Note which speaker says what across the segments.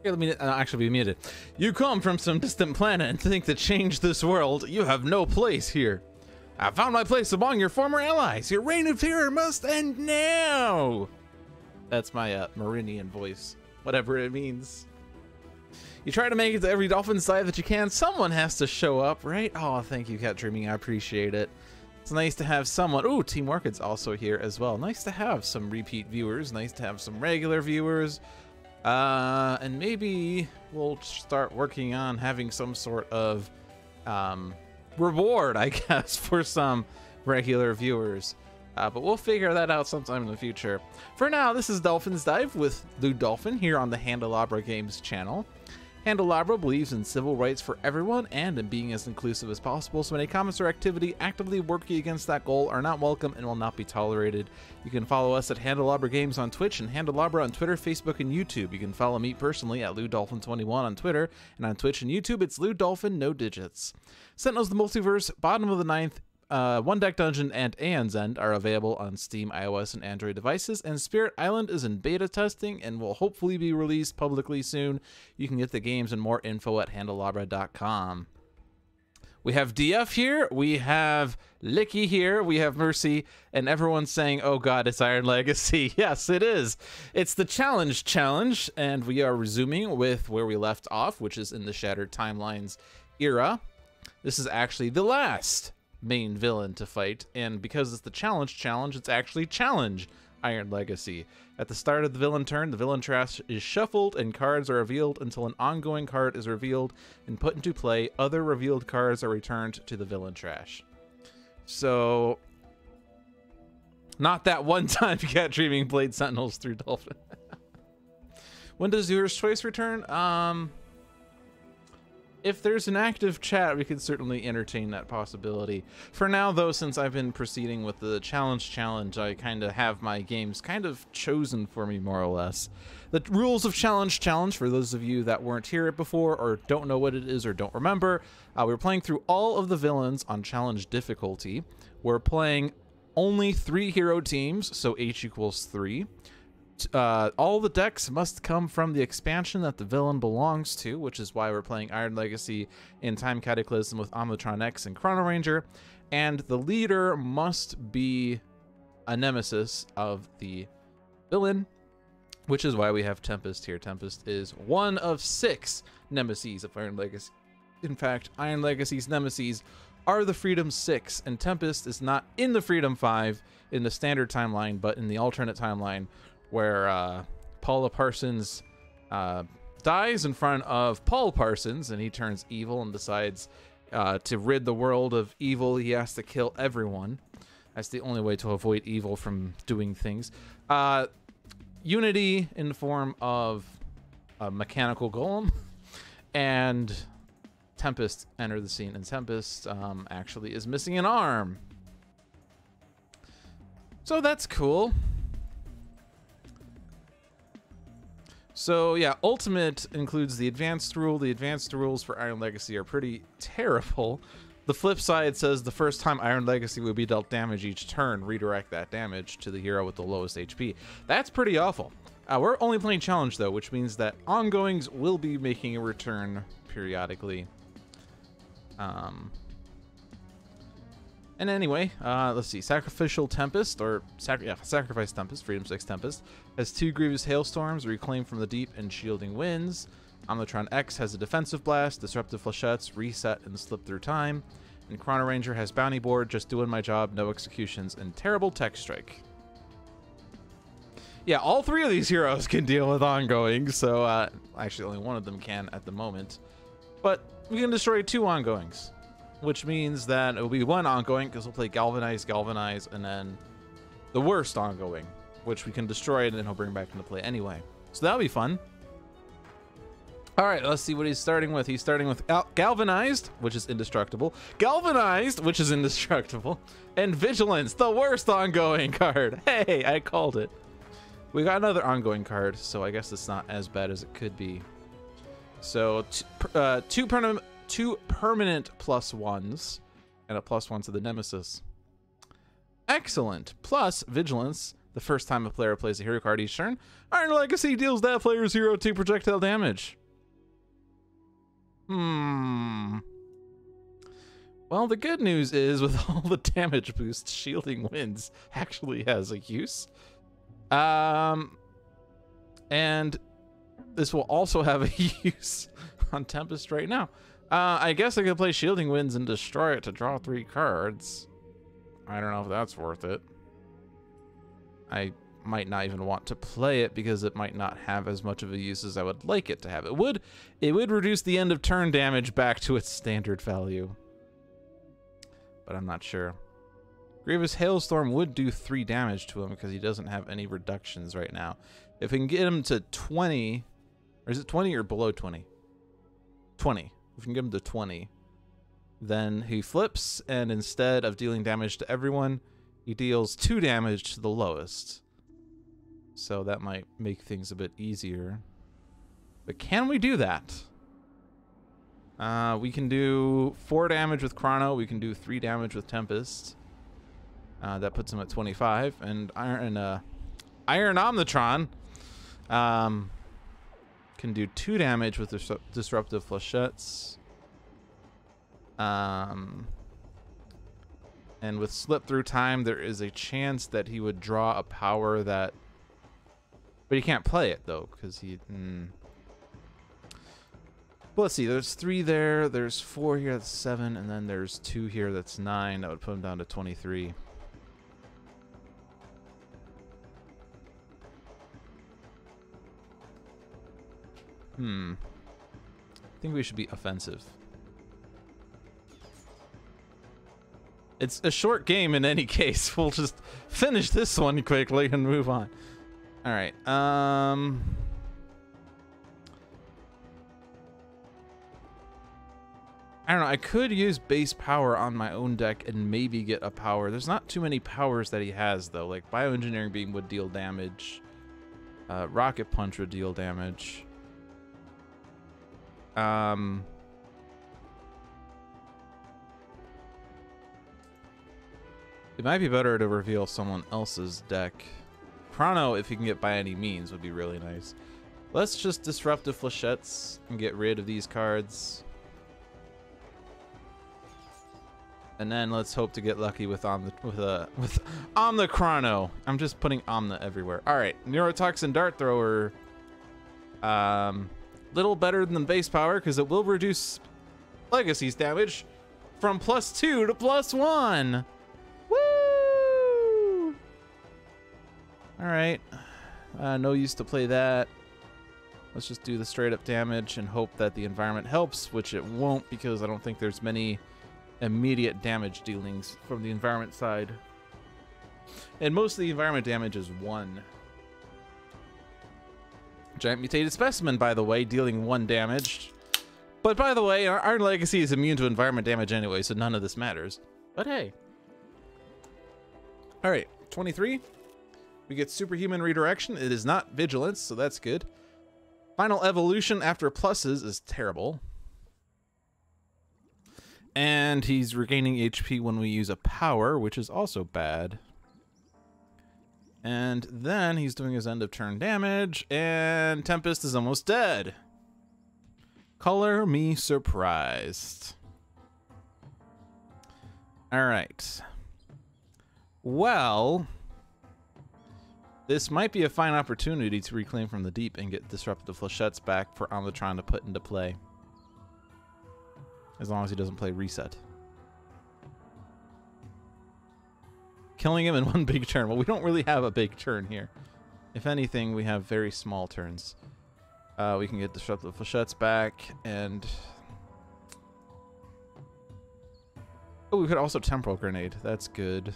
Speaker 1: Here, let me actually be muted. You come from some distant planet and think to change this world. You have no place here. I found my place among your former allies. Your reign of terror must end now. That's my Meridian voice, whatever it means. You try to make it to every dolphin site that you can. Someone has to show up, right? Oh, thank you, Cat Dreaming. I appreciate it. It's nice to have someone. Ooh, Team Orchid's also here as well. Nice to have some repeat viewers. Nice to have some regular viewers. And maybe we'll start working on having some sort of reward, I guess, for some regular viewers. But we'll figure that out sometime in the future. For now, this is Dolphin's Dive with Lou Dolphin here on the Handelabra Games channel. Handelabra believes in civil rights for everyone and in being as inclusive as possible, so any comments or activity actively working against that goal are not welcome and will not be tolerated. You can follow us at Handelabra Games on Twitch and Handelabra on Twitter, Facebook, and YouTube. You can follow me personally at LouDolphin21 on Twitter, and on Twitch and YouTube, it's LouDolphin, no digits. Sentinels of the Multiverse, Bottom of the Ninth, One Deck Dungeon, and Aeon's End are available on Steam, iOS, and Android devices, and Spirit Island is in beta testing and will hopefully be released publicly soon. You can get the games and more info at handelabra.com. We have DF here, we have Licky here, we have Mercy, and everyone's saying, oh god, it's Iron Legacy. Yes, it is. It's the challenge, and we are resuming with where we left off, which is in the Shattered Timelines era. This is actually the last main villain to fight, and because it's the challenge, it's actually challenge Iron Legacy. At the start of the villain turn, the villain trash is shuffled and cards are revealed until an ongoing card is revealed and put into play. Other revealed cards are returned to the villain trash. So not that one time Cat Dreaming played Sentinels through Dolphin. When does Viewer's Choice return? If there's an active chat, we could certainly entertain that possibility. For now, though, since I've been proceeding with the challenge, I kind of have my games kind of chosen for me, more or less. The rules of challenge, for those of you that weren't here before or don't know what it is or don't remember, we're playing through all of the villains on challenge difficulty. We're playing only 3 hero teams, so H equals 3. All the decks must come from the expansion that the villain belongs to, which is why we're playing Iron Legacy in Time Cataclysm with Omnitron X and Chrono Ranger, and the leader must be a nemesis of the villain, which is why we have Tempest here. Tempest is one of 6 nemesis of Iron Legacy. In fact, Iron Legacy's nemesis are the Freedom 6, and Tempest is not in the Freedom 5 in the standard timeline, but in the alternate timeline, where Paula Parsons dies in front of Paul Parsons, and he turns evil and decides to rid the world of evil. He has to kill everyone. That's the only way to avoid evil from doing things. Unity in the form of a mechanical golem, and Tempest enter the scene, and Tempest actually is missing an arm. So that's cool. So yeah, Ultimate includes the advanced rule. The advanced rules for Iron Legacy are pretty terrible. The flip side says the first time Iron Legacy will be dealt damage each turn, redirect that damage to the hero with the lowest HP. That's pretty awful. We're only playing challenge though, which means that ongoings will be making a return periodically. And anyway, let's see. Sacrificial Tempest, or Sacrifice Tempest, Freedom 6 Tempest, has 2 Grievous Hailstorms, Reclaim from the Deep, and Shielding Winds. Omnitron X has a Defensive Blast, Disruptive Flechettes, Reset, and Slip Through Time. And Chrono Ranger has Bounty Board, Just Doing My Job, No Executions, and Terrible Tech Strike. Yeah, all 3 of these heroes can deal with ongoing, so actually only one of them can at the moment. But we can destroy 2 ongoings, which means that it will be 1 ongoing, because we'll play Galvanize, and then the worst ongoing, which we can destroy, and then he'll bring back into play anyway. So that'll be fun. All right, let's see what he's starting with. He's starting with Galvanized, which is indestructible. Galvanized, which is indestructible. And Vigilance, the worst ongoing card. Hey, I called it. We got another ongoing card, so I guess it's not as bad as it could be. So, 2 permanent +1s and a +1 to the Nemesis. Excellent. Plus Vigilance the first time a player plays a hero card each turn. Iron Legacy deals that player's hero 2 projectile damage. Well, the good news is with all the damage boost, Shielding Winds actually has a use. And this will also have a use on Tempest right now. I guess I could play Shielding Winds and destroy it to draw 3 cards. I don't know if that's worth it. I might not even want to play it because it might not have as much of a use as I would like it to have. It would reduce the end of turn damage back to its standard value. But I'm not sure. Grievous Hailstorm would do 3 damage to him because he doesn't have any reductions right now. If we can get him to 20, or is it 20 or below 20? 20. If we can get him to 20, then he flips, and instead of dealing damage to everyone, he deals 2 damage to the lowest. So that might make things a bit easier. But can we do that? We can do 4 damage with Chrono. We can do 3 damage with Tempest. That puts him at 25. And Iron Omnitron can do 2 damage with Disruptive Flechettes. And with Slip Through Time, there is a chance that he would draw a power that... But he can't play it, though, because he... Well, let's see. There's 3 there. There's 4 here. That's 7. And then there's 2 here. That's 9. That would put him down to 23. I think we should be offensive. It's a short game in any case. We'll just finish this one quickly and move on. All right. I don't know. I could use base power on my own deck and maybe get a power. There's not too many powers that he has, though. Like Bioengineering Beam would deal damage. Rocket Punch would deal damage. It might be better to reveal someone else's deck. Chrono, if you can get by any means, would be really nice. Let's just Disruptive Flechettes and get rid of these cards. And then let's hope to get lucky with Omna Chrono. I'm just putting Omna everywhere. All right, Neurotoxin Dart Thrower. Little better than base power because it will reduce Legacy's damage from +2 to +1. Woo! All right, no use to play that. Let's just do the straight up damage and hope that the environment helps, which it won't because I don't think there's many immediate damage dealings from the environment side. And most of the environment damage is 1. Giant Mutated Specimen, by the way, dealing 1 damage. But by the way, Iron Legacy is immune to environment damage anyway, so none of this matters. But hey. Alright, 23. We get Superhuman Redirection. It is not Vigilance, so that's good. Final Evolution after pluses is terrible. And he's regaining HP when we use a power, which is also bad. And then he's doing his end of turn damage, and Tempest is almost dead. Color me surprised. All right. Well, this might be a fine opportunity to reclaim from the deep and get Disruptive Flechettes back for Omnitron to put into play. As long as he doesn't play Reset. Killing him in 1 big turn. Well, we don't really have a big turn here. If anything, we have very small turns. We can get Disruptive Flechettes back, and... Oh, we could also Temporal Grenade. That's good.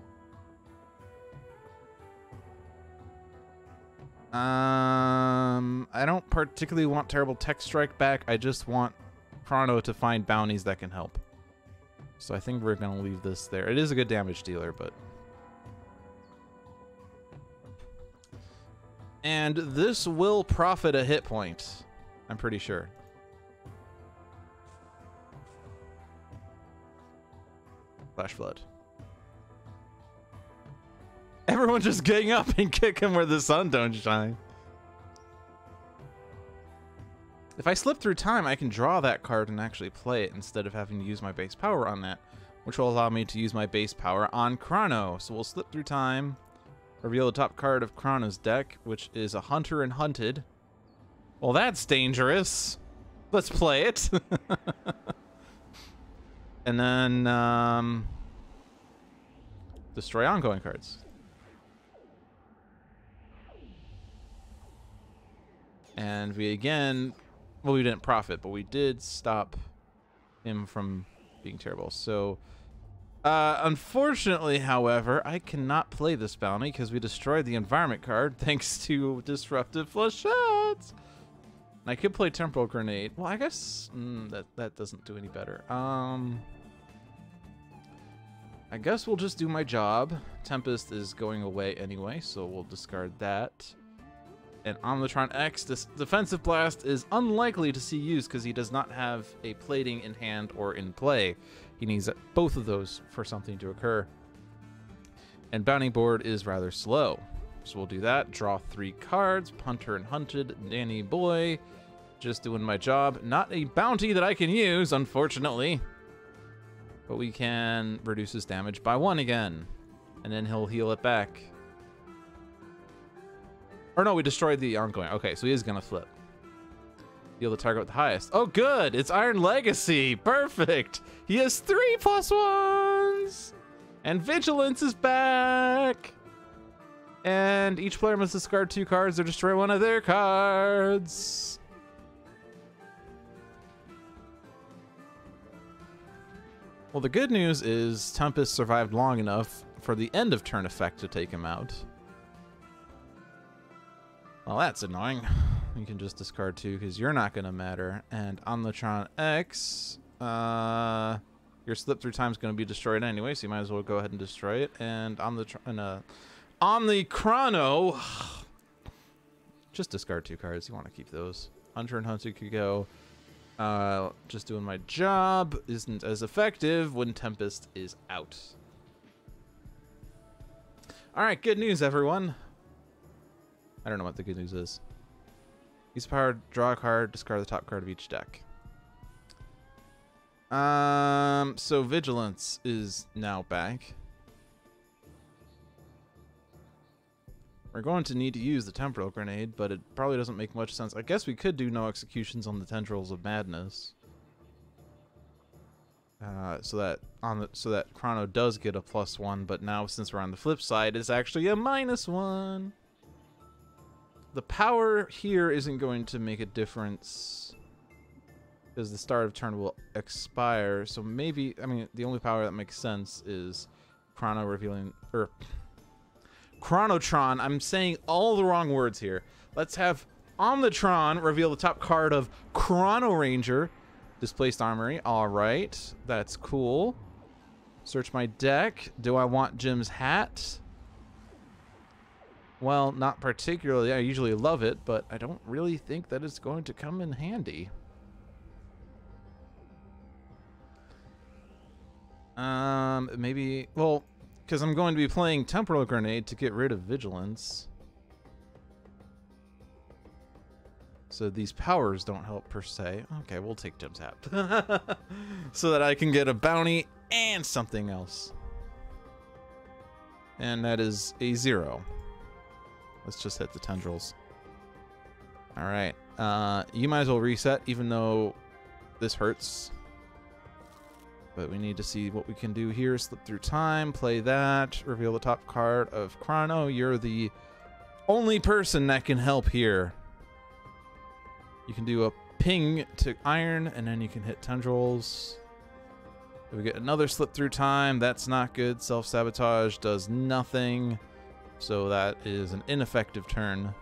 Speaker 1: I don't particularly want Terrible Tech Strike back. I just want Chrono to find bounties that can help. So I think we're going to leave this there. It is a good damage dealer, but... And this will profit a hit point. I'm pretty sure. Flash Flood. Everyone just gang up and kick him where the sun don't shine. If I slip through time, I can draw that card and actually play it instead of having to use my base power on that, which will allow me to use my base power on Chrono. So we'll slip through time, reveal the top card of Chrono's deck, which is a Hunter and Hunted. Well, that's dangerous. Let's play it. And then destroy ongoing cards. And we again, well, we didn't profit, but we did stop him from being terrible. So unfortunately, however, I cannot play this bounty because we destroyed the environment card thanks to Disruptive Flechettes. And I could play Temporal Grenade. Well, I guess that doesn't do any better. I guess we'll just do my job. Tempest is going away anyway, so we'll discard that. And Omnitron X, this Defensive Blast is unlikely to see use because he does not have a plating in hand or in play. He needs both of those for something to occur. And Bounty Board is rather slow. So we'll do that. Draw 3 cards. Hunter and Hunted, Danny Boy. Just doing my job. Not a bounty that I can use, unfortunately. But we can reduce his damage by 1 again. And then he'll heal it back. Or no, we destroyed the ongoing. Okay, so he is going to flip. Heal the target with the highest. Oh, good. It's Iron Legacy. Perfect. He has 3 +1s. And Vigilance is back. And each player must discard 2 cards or destroy 1 of their cards. Well, the good news is Tempest survived long enough for the end of turn effect to take him out. Well, that's annoying. You can just discard 2 because you're not going to matter. And Omnitron X, your slip through time is going to be destroyed anyway, so you might as well go ahead and destroy it. And Omni Chrono, just discard 2 cards. You want to keep those. Hunter and Hunter could go. Just doing my job isn't as effective when Tempest is out. All right, good news, everyone. I don't know what the good news is. Use power, draw a card, discard the top card of each deck. So Vigilance is now back. We're going to need to use the Temporal Grenade, but it probably doesn't make much sense. I guess we could do no executions on the Tendrils of Madness. So that Chrono does get a +1, but now since we're on the flip side, it's actually a -1. The power here isn't going to make a difference because the start of turn will expire. So maybe, I mean, the only power that makes sense is Chrono revealing, or Chronotron. I'm saying all the wrong words here. Let's have Omnitron reveal the top card of Chrono Ranger. Displaced Armory. All right. That's cool. Search my deck. Do I want Jim's hat? Well, not particularly. I usually love it, but I don't really think that it's going to come in handy. Maybe, well, because I'm going to be playing Temporal Grenade to get rid of Vigilance. So these powers don't help per se. Okay, we'll take Jim's hat. So that I can get a bounty and something else. And that is a 0. Let's just hit the Tendrils. All right. You might as well reset, even though this hurts. But we need to see what we can do here. Slip through time, play that, reveal the top card of Chrono. You're the only person that can help here. You can do a ping to Iron, and then you can hit Tendrils. If we get another slip through time, that's not good. Self-sabotage does nothing. So that is an ineffective turn.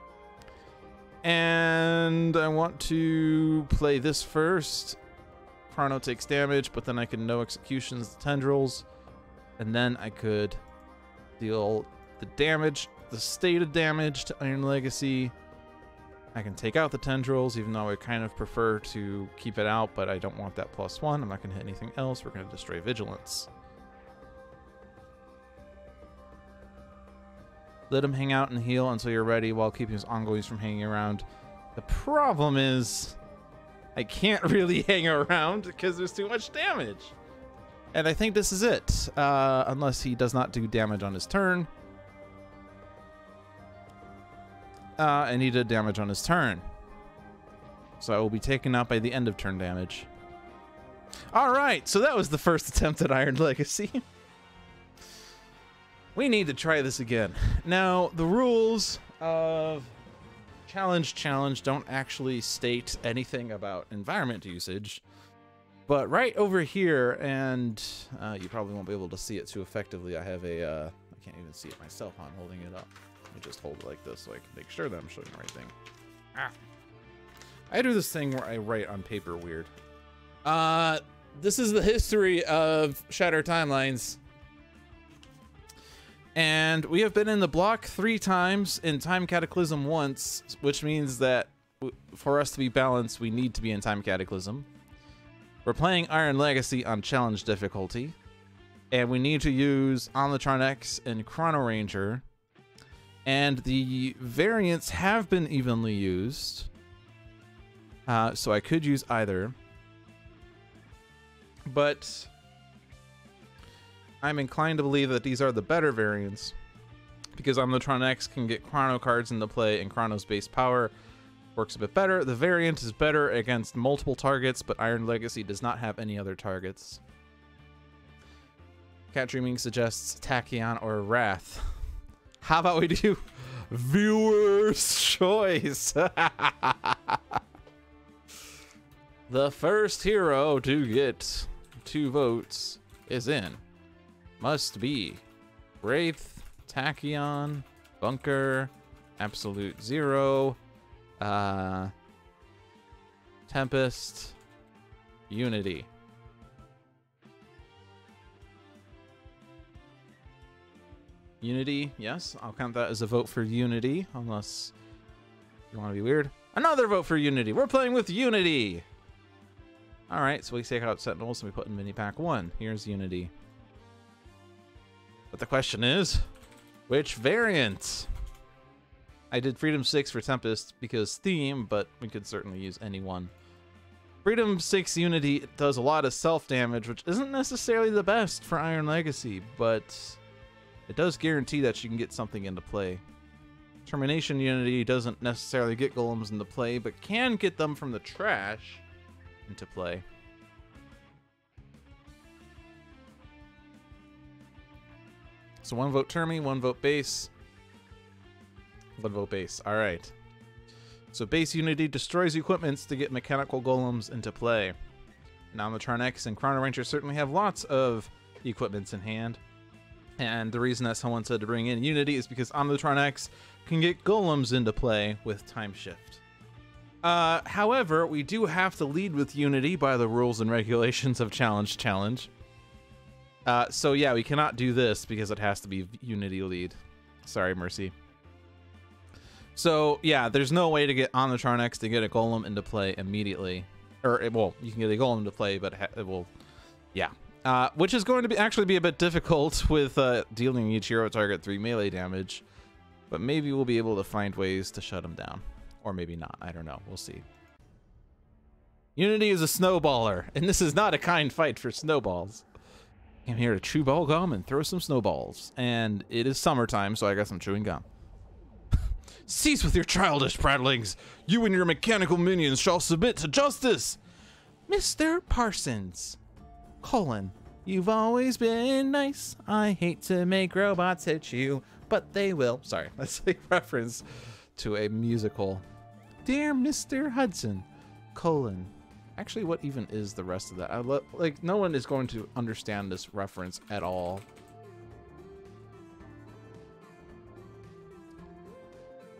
Speaker 1: And I want to play this first. Chrono takes damage, but then I can no executions the Tendrils. And then I could deal the damage, the stated damage to Iron Legacy. I can take out the Tendrils, even though I kind of prefer to keep it out, but I don't want that +1. I'm not going to hit anything else. We're going to destroy Vigilance. Let him hang out and heal until you're ready while keeping his ongoings from hanging around. The problem is I can't really hang around because there's too much damage. And I think this is it. Unless he does not do damage on his turn. And he did damage on his turn. So I will be taken out by the end of turn damage. Alright, so that was the first attempt at Iron Legacy. We need to try this again. Now, the rules of Challenge don't actually state anything about environment usage. But right over here, and you probably won't be able to see it too effectively. I have a, I can't even see it myself how I'm holding it up. Let me just hold it like this so I can make sure that I'm showing the right thing. Ah. I do this thing where I write on paper weird. This is the history of Shattered Timelines. And we have been in the block 3 times, in Time Cataclysm once, which means that for us to be balanced, we need to be in Time Cataclysm. We're playing Iron Legacy on Challenge difficulty, and we need to use Omnitron X and Chrono Ranger, and the variants have been evenly used, so I could use either, but I'm inclined to believe that these are the better variants, because Omnitron X can get Chrono cards into play, and Chrono's base power works a bit better. The variant is better against multiple targets, but Iron Legacy does not have any other targets. Cat Dreaming suggests Tachyon or Wrath. How about we do viewer's choice? The first hero to get 2 votes is in. Must be Wraith, Tachyon, Bunker, Absolute Zero, Tempest, Unity. Unity, yes, I'll count that as a vote for Unity, unless you want to be weird. Another vote for Unity. We're playing with Unity. All right, so we take out Sentinels and we put in Mini Pack 1. Here's Unity. But the question is, which variant? I did Freedom 6 for Tempest because theme, but we could certainly use any one. Freedom 6 Unity does a lot of self-damage, which isn't necessarily the best for Iron Legacy, but it does guarantee that you can get something into play. Termination Unity doesn't necessarily get golems into play, but can get them from the trash into play. So 1 vote Termi, 1 vote base. 1 vote base. All right. So base Unity destroys equipments to get mechanical golems into play. Now Omnitron X and Chrono Ranger certainly have lots of equipments in hand. And the reason that someone said to bring in Unity is because Omnitron X can get golems into play with Time Shift. However, we do have to lead with Unity by the rules and regulations of Challenge. So yeah, we cannot do this because it has to be Unity lead. Sorry, Mercy. So yeah, there's no way to get Omnitron X to get a golem into play immediately. Or, well, you can get a golem into play, but it will, yeah. Which is going to actually be a bit difficult with dealing each hero target 3 melee damage. But maybe we'll be able to find ways to shut him down. Or maybe not, I don't know, we'll see. Unity is a snowballer, and this is not a kind fight for snowballs. I'm here to chew ball gum and throw some snowballs. And it is summertime, so I got some chewing gum. Cease with your childish prattlings. You and your mechanical minions shall submit to justice. Mr. Parsons, you've always been nice. I hate to make robots hit you, but they will. Sorry, that's a reference to a musical. Dear Mr. Hudson, Actually, what even is the rest of that? Like, no one is going to understand this reference at all.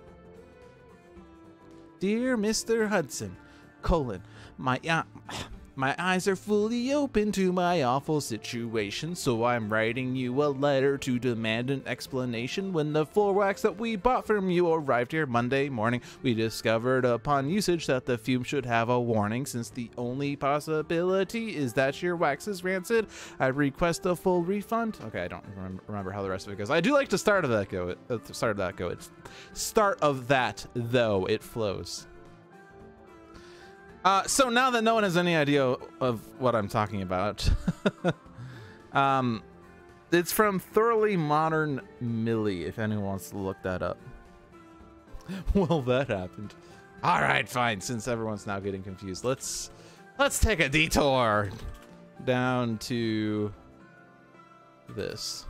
Speaker 1: Dear Mr. Hudson, My eyes are fully open to my awful situation, so I'm writing you a letter to demand an explanation. When the floor wax that we bought from you arrived here Monday morning, we discovered upon usage that the fume should have a warning. Since the only possibility is that your wax is rancid, I request a full refund. Okay, I don't remember how the rest of it goes. I do like the start of that go. Start of that though, it flows. So now that no one has any idea of what I'm talking about, it's from Thoroughly Modern Millie, if anyone wants to look that up. Well, that happened. All right, fine. Since everyone's now getting confused, let's take a detour down to this.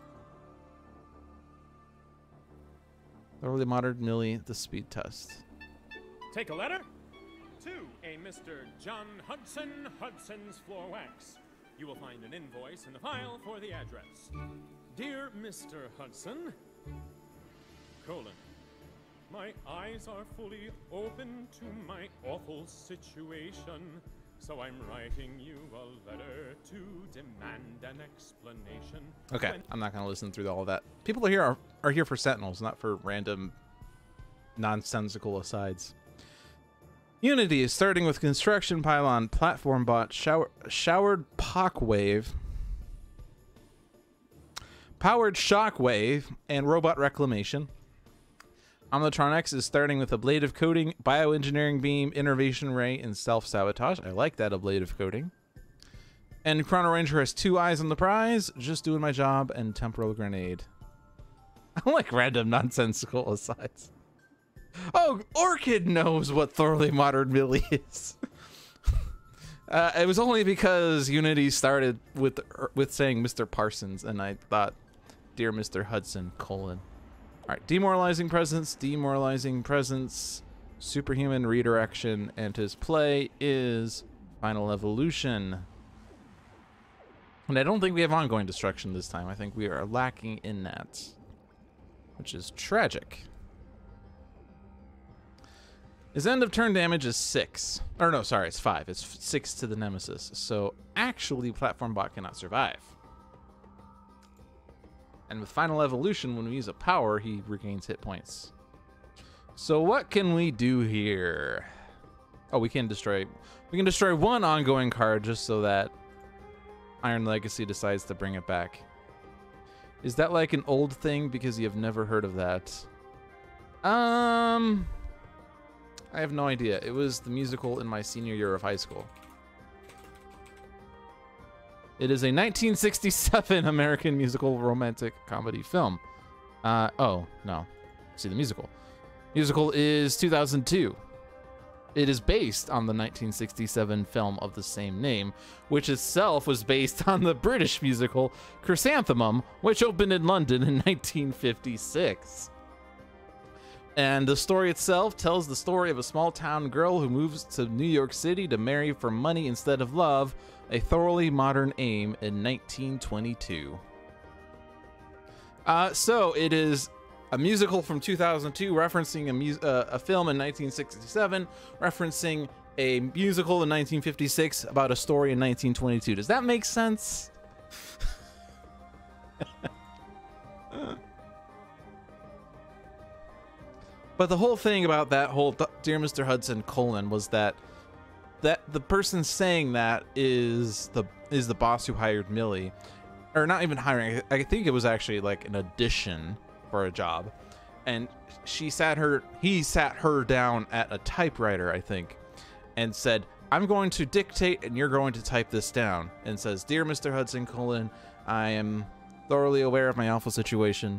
Speaker 1: Thoroughly Modern Millie, the speed test.
Speaker 2: Take a letter to a Mr. John Hudson, Hudson's Floor Wax. You will find an invoice in the file for the address. Dear Mr. Hudson, colon, my eyes are fully open to my awful situation, so I'm writing you a letter to demand an explanation.
Speaker 1: Okay, I'm not gonna listen through all of that. People here are here for Sentinels, not for random nonsensical asides. Unity is starting with construction pylon, platform bot, showered shockwave, powered shockwave, and robot reclamation. Omnitronics is starting with ablative coating, bioengineering beam, innervation ray, and self-sabotage. I like that ablative coating. And Chrono Ranger has 2 eyes on the prize, just doing my job, and temporal grenade. I like random nonsensical asides. Oh, Orchid knows what Thoroughly Modern Millie is. It was only because Unity started with saying Mr. Parsons, and I thought, dear Mr. Hudson, colon. All right, demoralizing presence, superhuman redirection, and his play is Final Evolution. And I don't think we have ongoing destruction this time. I think we are lacking in that, which is tragic. His end of turn damage is 6. Or no, sorry, it's 5. It's 6 to the Nemesis. So actually, Platform Bot cannot survive. And with Final Evolution, when we use a power, he regains hit points. So what can we do here? Oh, we can destroy 1 ongoing card just so that Iron Legacy decides to bring it back. Is that like an old thing because you have never heard of that? I have no idea. It was the musical in my senior year of high school. It is a 1967 American musical romantic comedy film. Oh, no. See the musical. Musical is 2002. It is based on the 1967 film of the same name, which itself was based on the British musical Chrysanthemum, which opened in London in 1956. And the story itself tells the story of a small town girl who moves to New York City to marry for money instead of love, a thoroughly modern aim in 1922. So it is a musical from 2002 referencing a film in 1967, referencing a musical in 1956 about a story in 1922. Does that make sense? But the whole thing about that whole Dear Mr. Hudson colon was that the person saying that is the boss who hired Millie, or not even hiring. I think it was actually like an audition for a job, and he sat her down at a typewriter, I think, and said, "I'm going to dictate and you're going to type this down," and says, "Dear Mr. Hudson colon, I am thoroughly aware of my awful situation."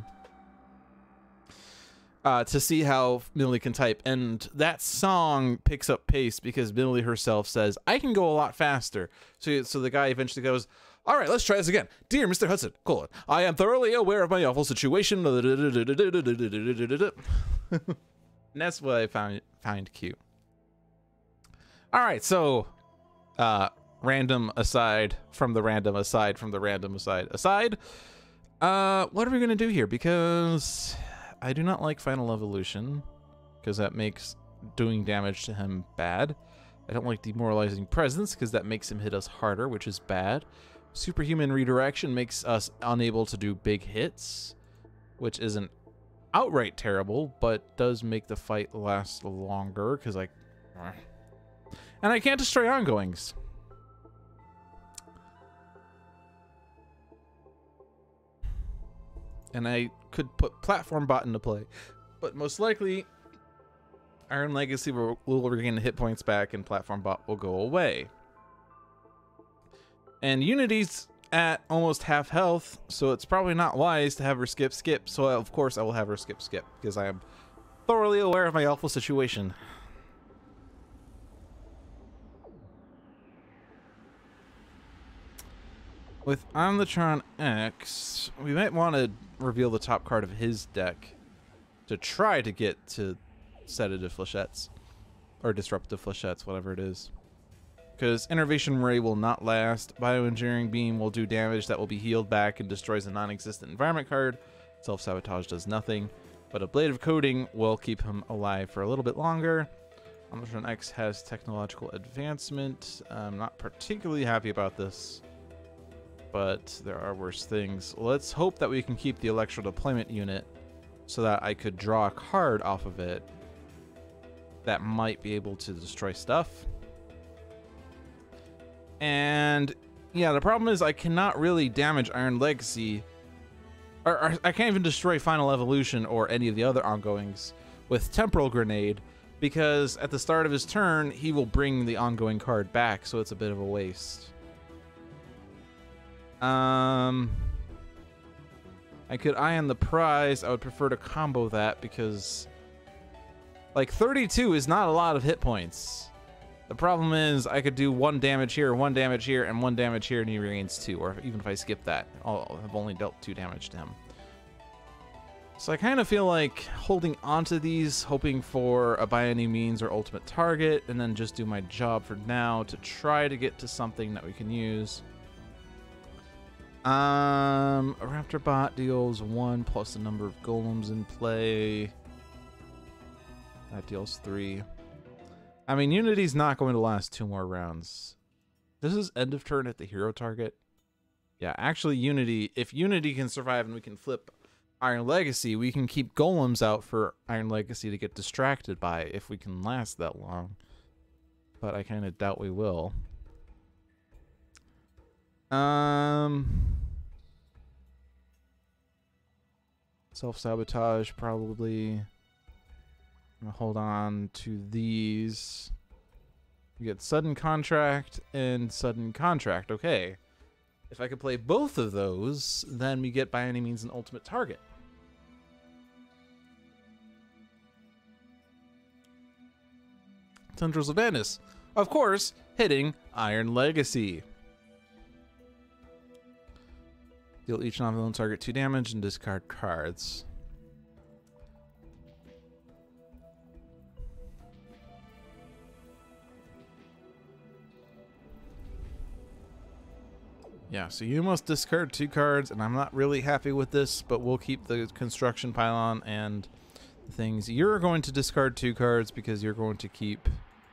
Speaker 1: To see how Millie can type, and that song picks up pace because Millie herself says, "I can go a lot faster." So the guy eventually goes, "All right, let's try this again. Dear Mr. Hudson, colon, I am thoroughly aware of my awful situation." And that's what I find cute. All right, so random aside from the random aside from the random aside. What are we gonna do here? Because I do not like Final Evolution, because that makes doing damage to him bad. I don't like Demoralizing Presence because that makes him hit us harder, which is bad. Superhuman Redirection makes us unable to do big hits, which isn't outright terrible, but does make the fight last longer because I... And I can't destroy ongoings. And I could put Platform Bot into play, but most likely Iron Legacy will regain hit points back and Platform Bot will go away. And Unity's at almost half health, so it's probably not wise to have her skip. So of course I will have her skip because I am thoroughly aware of my awful situation. With Omnitron X, we might want to reveal the top card of his deck to try to get to Sedative Flechettes. Or Disruptive Flechettes, whatever it is. Because Innervation Ray will not last. Bioengineering Beam will do damage that will be healed back and destroys a non-existent environment card. Self-Sabotage does nothing. But a Blade of Coding will keep him alive for a little bit longer. Omnitron X has Technological Advancement. I'm not particularly happy about this, but there are worse things. Let's hope that we can keep the Electro Deployment unit so that I could draw a card off of it that might be able to destroy stuff. And yeah, the problem is I cannot really damage Iron Legacy, or I can't even destroy Final Evolution or any of the other ongoings with Temporal Grenade, because at the start of his turn he will bring the ongoing card back, so it's a bit of a waste. I could Ion the Prize. I would prefer to combo that because like 32 is not a lot of hit points. The problem is I could do 1 damage here, 1 damage here, and 1 damage here, and he regains 2. Or even if I skip that, I'll have only dealt 2 damage to him. So I kind of feel like holding onto these, hoping for a by any means or ultimate target, and then just do my job for now to try to get to something that we can use. Raptor Bot deals 1 plus the number of golems in play. That deals 3. I mean, Unity's not going to last 2 more rounds. This is end of turn at the hero target. Yeah, actually Unity, if Unity can survive and we can flip Iron Legacy, we can keep golems out for Iron Legacy to get distracted by if we can last that long. But I kind of doubt we will. Self-sabotage, probably. I'm gonna hold on to these. We get Sudden Contract and Sudden Contract. Okay. If I could play both of those, then we get by any means an ultimate target. Tendrils of Madness. Of course, hitting Iron Legacy. Deal each non-villain target 2 damage and discard cards. Yeah, so you must discard 2 cards, and I'm not really happy with this, but we'll keep the construction pylon and things. You're going to discard 2 cards because you're going to keep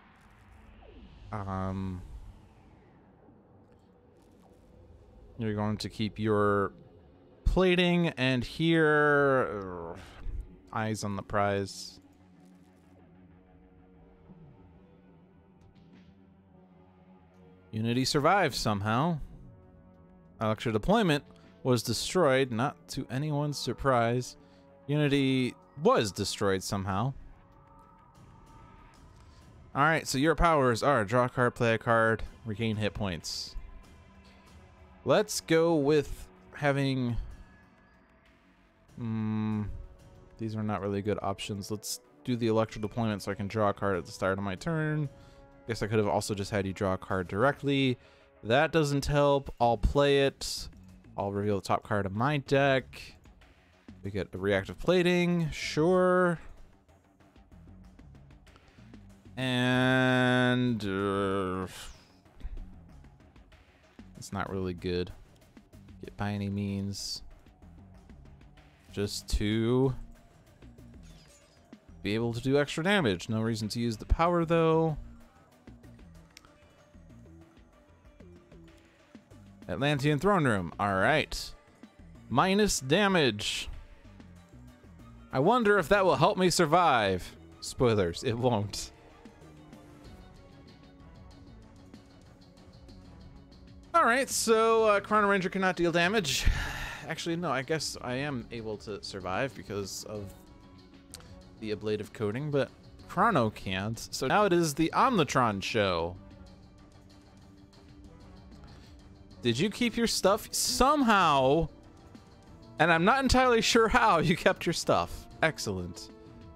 Speaker 1: your plating, and here eyes on the prize. Unity survives somehow. Electro Deployment was destroyed, not to anyone's surprise. Unity was destroyed somehow. Alright, so your powers are draw a card, play a card, regain hit points. Let's go with having... these are not really good options. Let's do the Electro Deployment so I can draw a card at the start of my turn. Guess I could have also just had you draw a card directly. That doesn't help. I'll play it. I'll reveal the top card of my deck. We get a Reactive Plating. Sure. And... it's not really good. Get by any means. Just to be able to do extra damage. No reason to use the power, though. Atlantean Throne Room. All right. Minus damage. I wonder if that will help me survive. Spoilers, it won't. All right, so Chrono Ranger cannot deal damage. Actually, no, I guess I am able to survive because of the ablative coating, but Chrono can't. So now it is the Omnitron show. Did you keep your stuff? Somehow, and I'm not entirely sure how you kept your stuff. Excellent.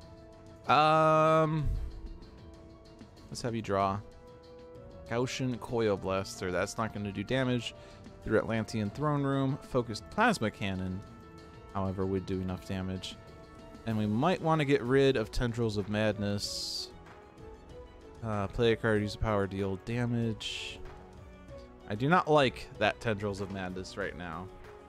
Speaker 1: Let's have you draw. Gaussian Coil Blaster. That's not going to do damage. Through Atlantean Throne Room. Focused Plasma Cannon, however, would do enough damage. And we might want to get rid of Tendrils of Madness. Play a card, use a power, deal damage. I do not like that Tendrils of Madness right now.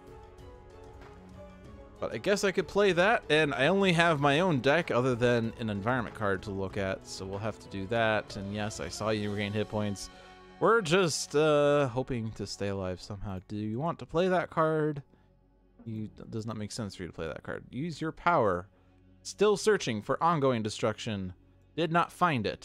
Speaker 1: But I guess I could play that, and I only have my own deck other than an environment card to look at, so we'll have to do that. And yes, I saw you regain hit points. We're just hoping to stay alive somehow. Do you want to play that card? Does not make sense for you to play that card. Use your power. Still searching for ongoing destruction. Did not find it.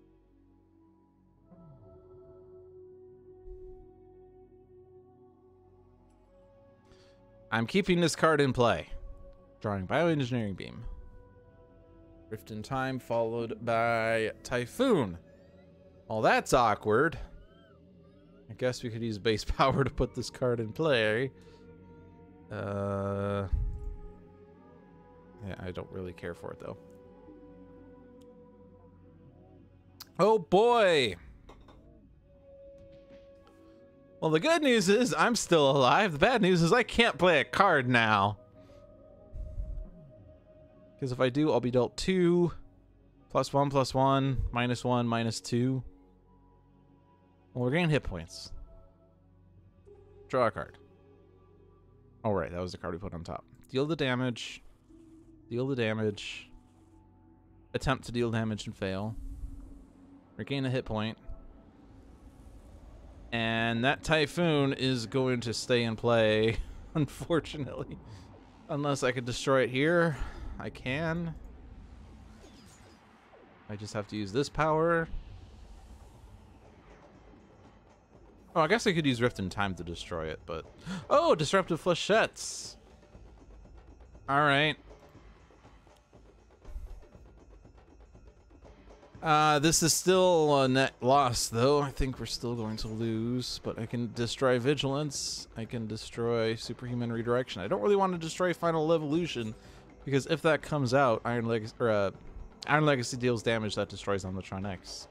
Speaker 1: I'm keeping this card in play. Drawing Bioengineering Beam. Rift in Time followed by Typhoon. Well, that's awkward. I guess we could use base power to put this card in play. Yeah, I don't really care for it, though. Oh, boy! Well, the good news is I'm still alive. The bad news is I can't play a card now. Because if I do, I'll be dealt 2, +1, +1, -1, -2. Well, we're getting hit points. Draw a card. Oh, right. That was the card we put on top. Deal the damage. Deal the damage. Attempt to deal damage and fail. Regain a hit point. And that Typhoon is going to stay in play, unfortunately. Unless I could destroy it here. I can. I just have to use this power. Oh, I guess I could use Rift in Time to destroy it, but... Oh, Disruptive Flechettes! Alright. This is still a net loss, though. I think we're still going to lose, but I can destroy Vigilance. I can destroy Superhuman Redirection. I don't really want to destroy Final Evolution, because if that comes out, Iron Legacy deals damage that destroys Omnitron X.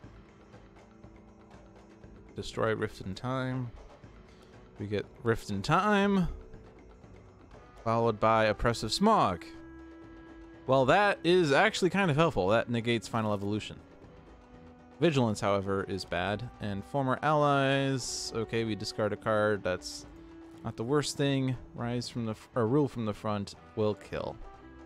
Speaker 1: Destroy Rift in Time. We get Rift in Time, followed by Oppressive Smog. Well, that is actually kind of helpful. That negates Final Evolution. Vigilance, however, is bad. And Former Allies. Okay, we discard a card. That's not the worst thing. Rise from the Rule from the front will kill.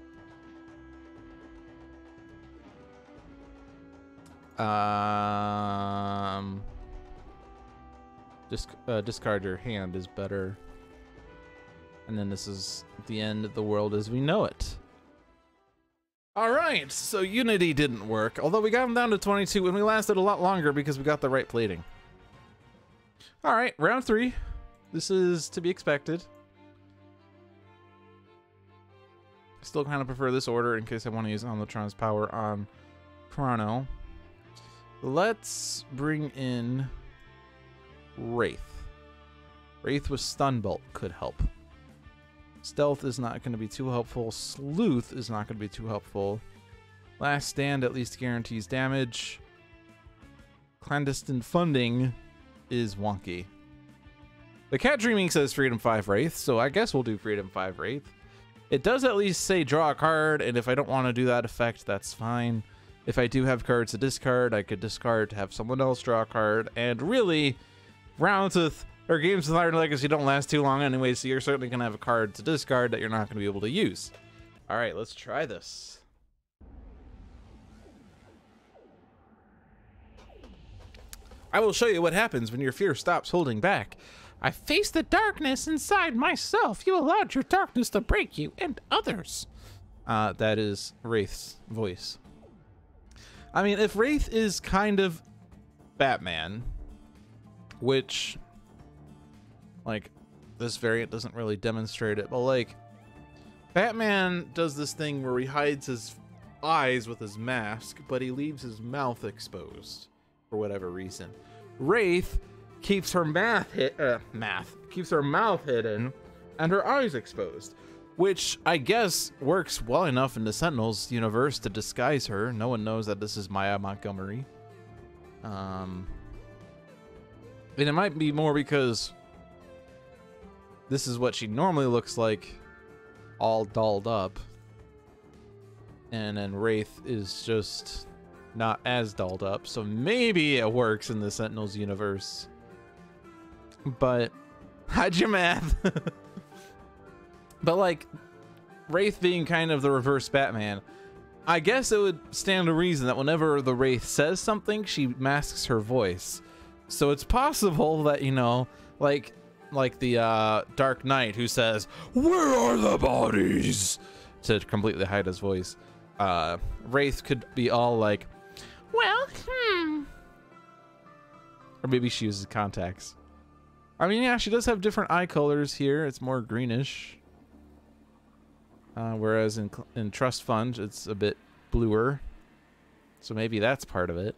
Speaker 1: Discard your hand is better. And then this is the end of the world as we know it. Alright, so Unity didn't work, although we got him down to 22 and we lasted a lot longer because we got the right plating. Alright, round 3. This is to be expected. I still kind of prefer this order in case I want to use Omnitron's power on Chrono. Let's bring in Wraith. Wraith with Stun Bolt could help. Stealth is not going to be too helpful. Sleuth is not going to be too helpful. Last Stand at least guarantees damage. Clandestine Funding is wonky. The Cat Dreaming says Freedom 5 Wraith, so I guess we'll do Freedom 5 Wraith. It does at least say draw a card, and if I don't want to do that effect, that's fine. If I do have cards to discard, I could discard to have someone else draw a card, and really, rounds with or games with Iron Legacy don't last too long anyway, so you're certainly going to have a card to discard that you're not going to be able to use. Alright, let's try this. I will show you what happens when your fear stops holding back. I faced the darkness inside myself. You allowed your darkness to break you and others. That is Wraith's voice. I mean, if Wraith is kind of Batman, which, like, this variant doesn't really demonstrate it, but, like, Batman does this thing where he hides his eyes with his mask, but he leaves his mouth exposed for whatever reason. Wraith keeps her mouth hidden and her eyes exposed, which I guess works well enough in the Sentinels universe to disguise her. No one knows that this is Maya Montgomery. And it might be more because this is what she normally looks like, all dolled up. And then Wraith is just not as dolled up. So maybe it works in the Sentinels universe. But hide your math. But like Wraith being kind of the reverse Batman, I guess it would stand to reason that whenever the Wraith says something, she masks her voice. So it's possible that, you know, like the Dark Knight who says, "Where are the bodies?" to completely hide his voice. Wraith could be all like, "Well, or maybe she uses contacts. I mean, yeah, she does have different eye colors here. It's more greenish. Whereas in Trust Fund, it's a bit bluer. So maybe that's part of it.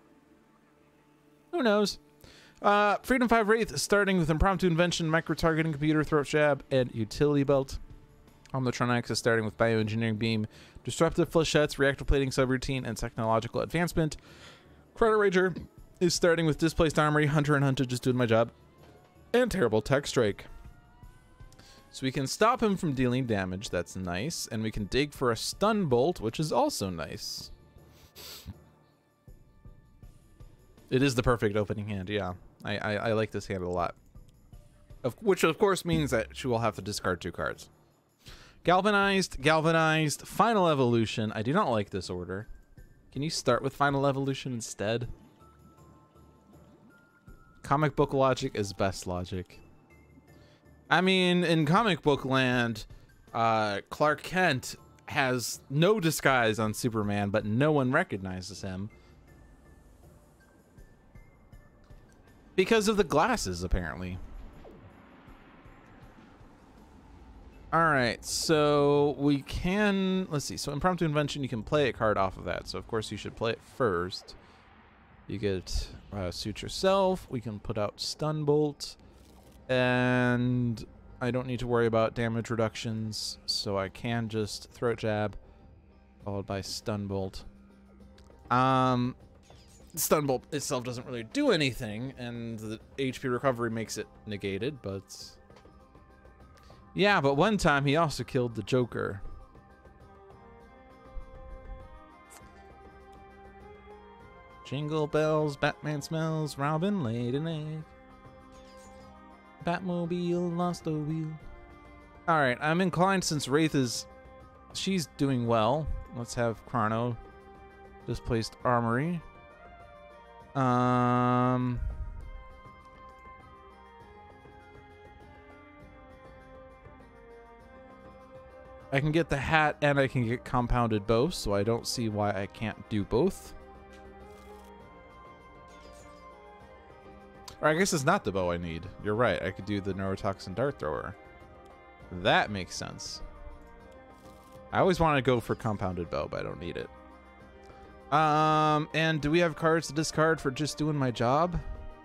Speaker 1: Who knows? Freedom 5 Wraith, starting with Impromptu Invention, Micro-Targeting Computer, Throat Jab, and Utility Belt. Omnitron X is starting with Bioengineering Beam, Disruptive Flechettes, Reactor Plating Subroutine, and Technological Advancement. Credit Rager is starting with Displaced Armory, Hunter and Hunter, Just Doing My Job, and Terrible Tech Strike. So we can stop him from dealing damage, that's nice, and we can dig for a Stun Bolt, which is also nice. It is the perfect opening hand, yeah. I like this hand a lot. Which of course means that she will have to discard 2 cards. Galvanized, Galvanized, Final Evolution. I do not like this order. Can you start with Final Evolution instead? Comic book logic is best logic. I mean, in comic book land, Clark Kent has no disguise on Superman, but no one recognizes him. Because of the glasses, apparently. Alright, so we can... Let's see. So Impromptu Invention, you can play a card off of that. So, of course, you should play it first. You get Suit Yourself. We can put out Stun Bolt. And I don't need to worry about damage reductions. So I can just Throat Jab, followed by Stun Bolt. Stun Bolt itself doesn't really do anything, and the HP recovery makes it negated, but... Yeah, but one time he also killed the Joker. Jingle bells, Batman smells, Robin laid an egg. Batmobile lost a wheel. Alright, I'm inclined since Wraith is... She's doing well. Let's have Chrono Displaced Armory. I can get the hat and I can get Compounded Bow, so I don't see why I can't do both. Or I guess it's not the bow I need. You're right, I could do the Neurotoxin Dart Thrower. That makes sense. I always want to go for Compounded Bow, but I don't need it. And do we have cards to discard for Just Doing My Job?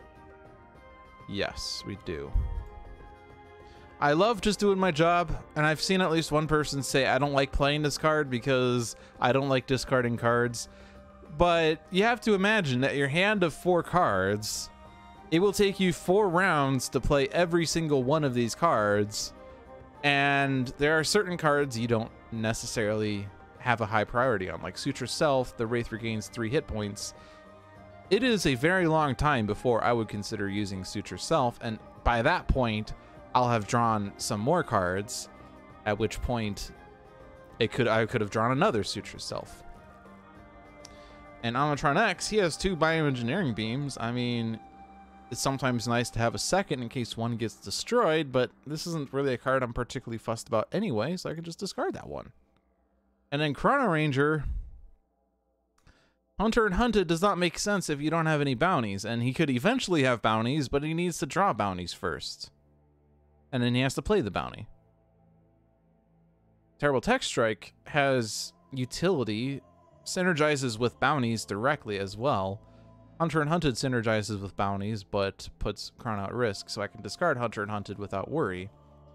Speaker 1: Yes, we do. I love Just Doing My Job, and I've seen at least one person say, I don't like playing this card because I don't like discarding cards. But you have to imagine that your hand of 4 cards, it will take you 4 rounds to play every single one of these cards. And there are certain cards you don't necessarily have a high priority on, like Suit Yourself. The Wraith regains 3 hit points. It is a very long time before I would consider using Suit Yourself, and by that point I'll have drawn some more cards, at which point I could have drawn another Suit Yourself. And Omnitron X, he has 2 Bioengineering Beams. I mean, it's sometimes nice to have a second in case one gets destroyed, but this isn't really a card I'm particularly fussed about anyway, so I can just discard that one. And then Chrono Ranger, Hunter and Hunted does not make sense if you don't have any bounties, and he could eventually have bounties, but he needs to draw bounties first. And then he has to play the bounty. Terrible Tech Strike has utility, synergizes with bounties directly as well. Hunter and Hunted synergizes with bounties, but puts Chrono at risk, so I can discard Hunter and Hunted without worry.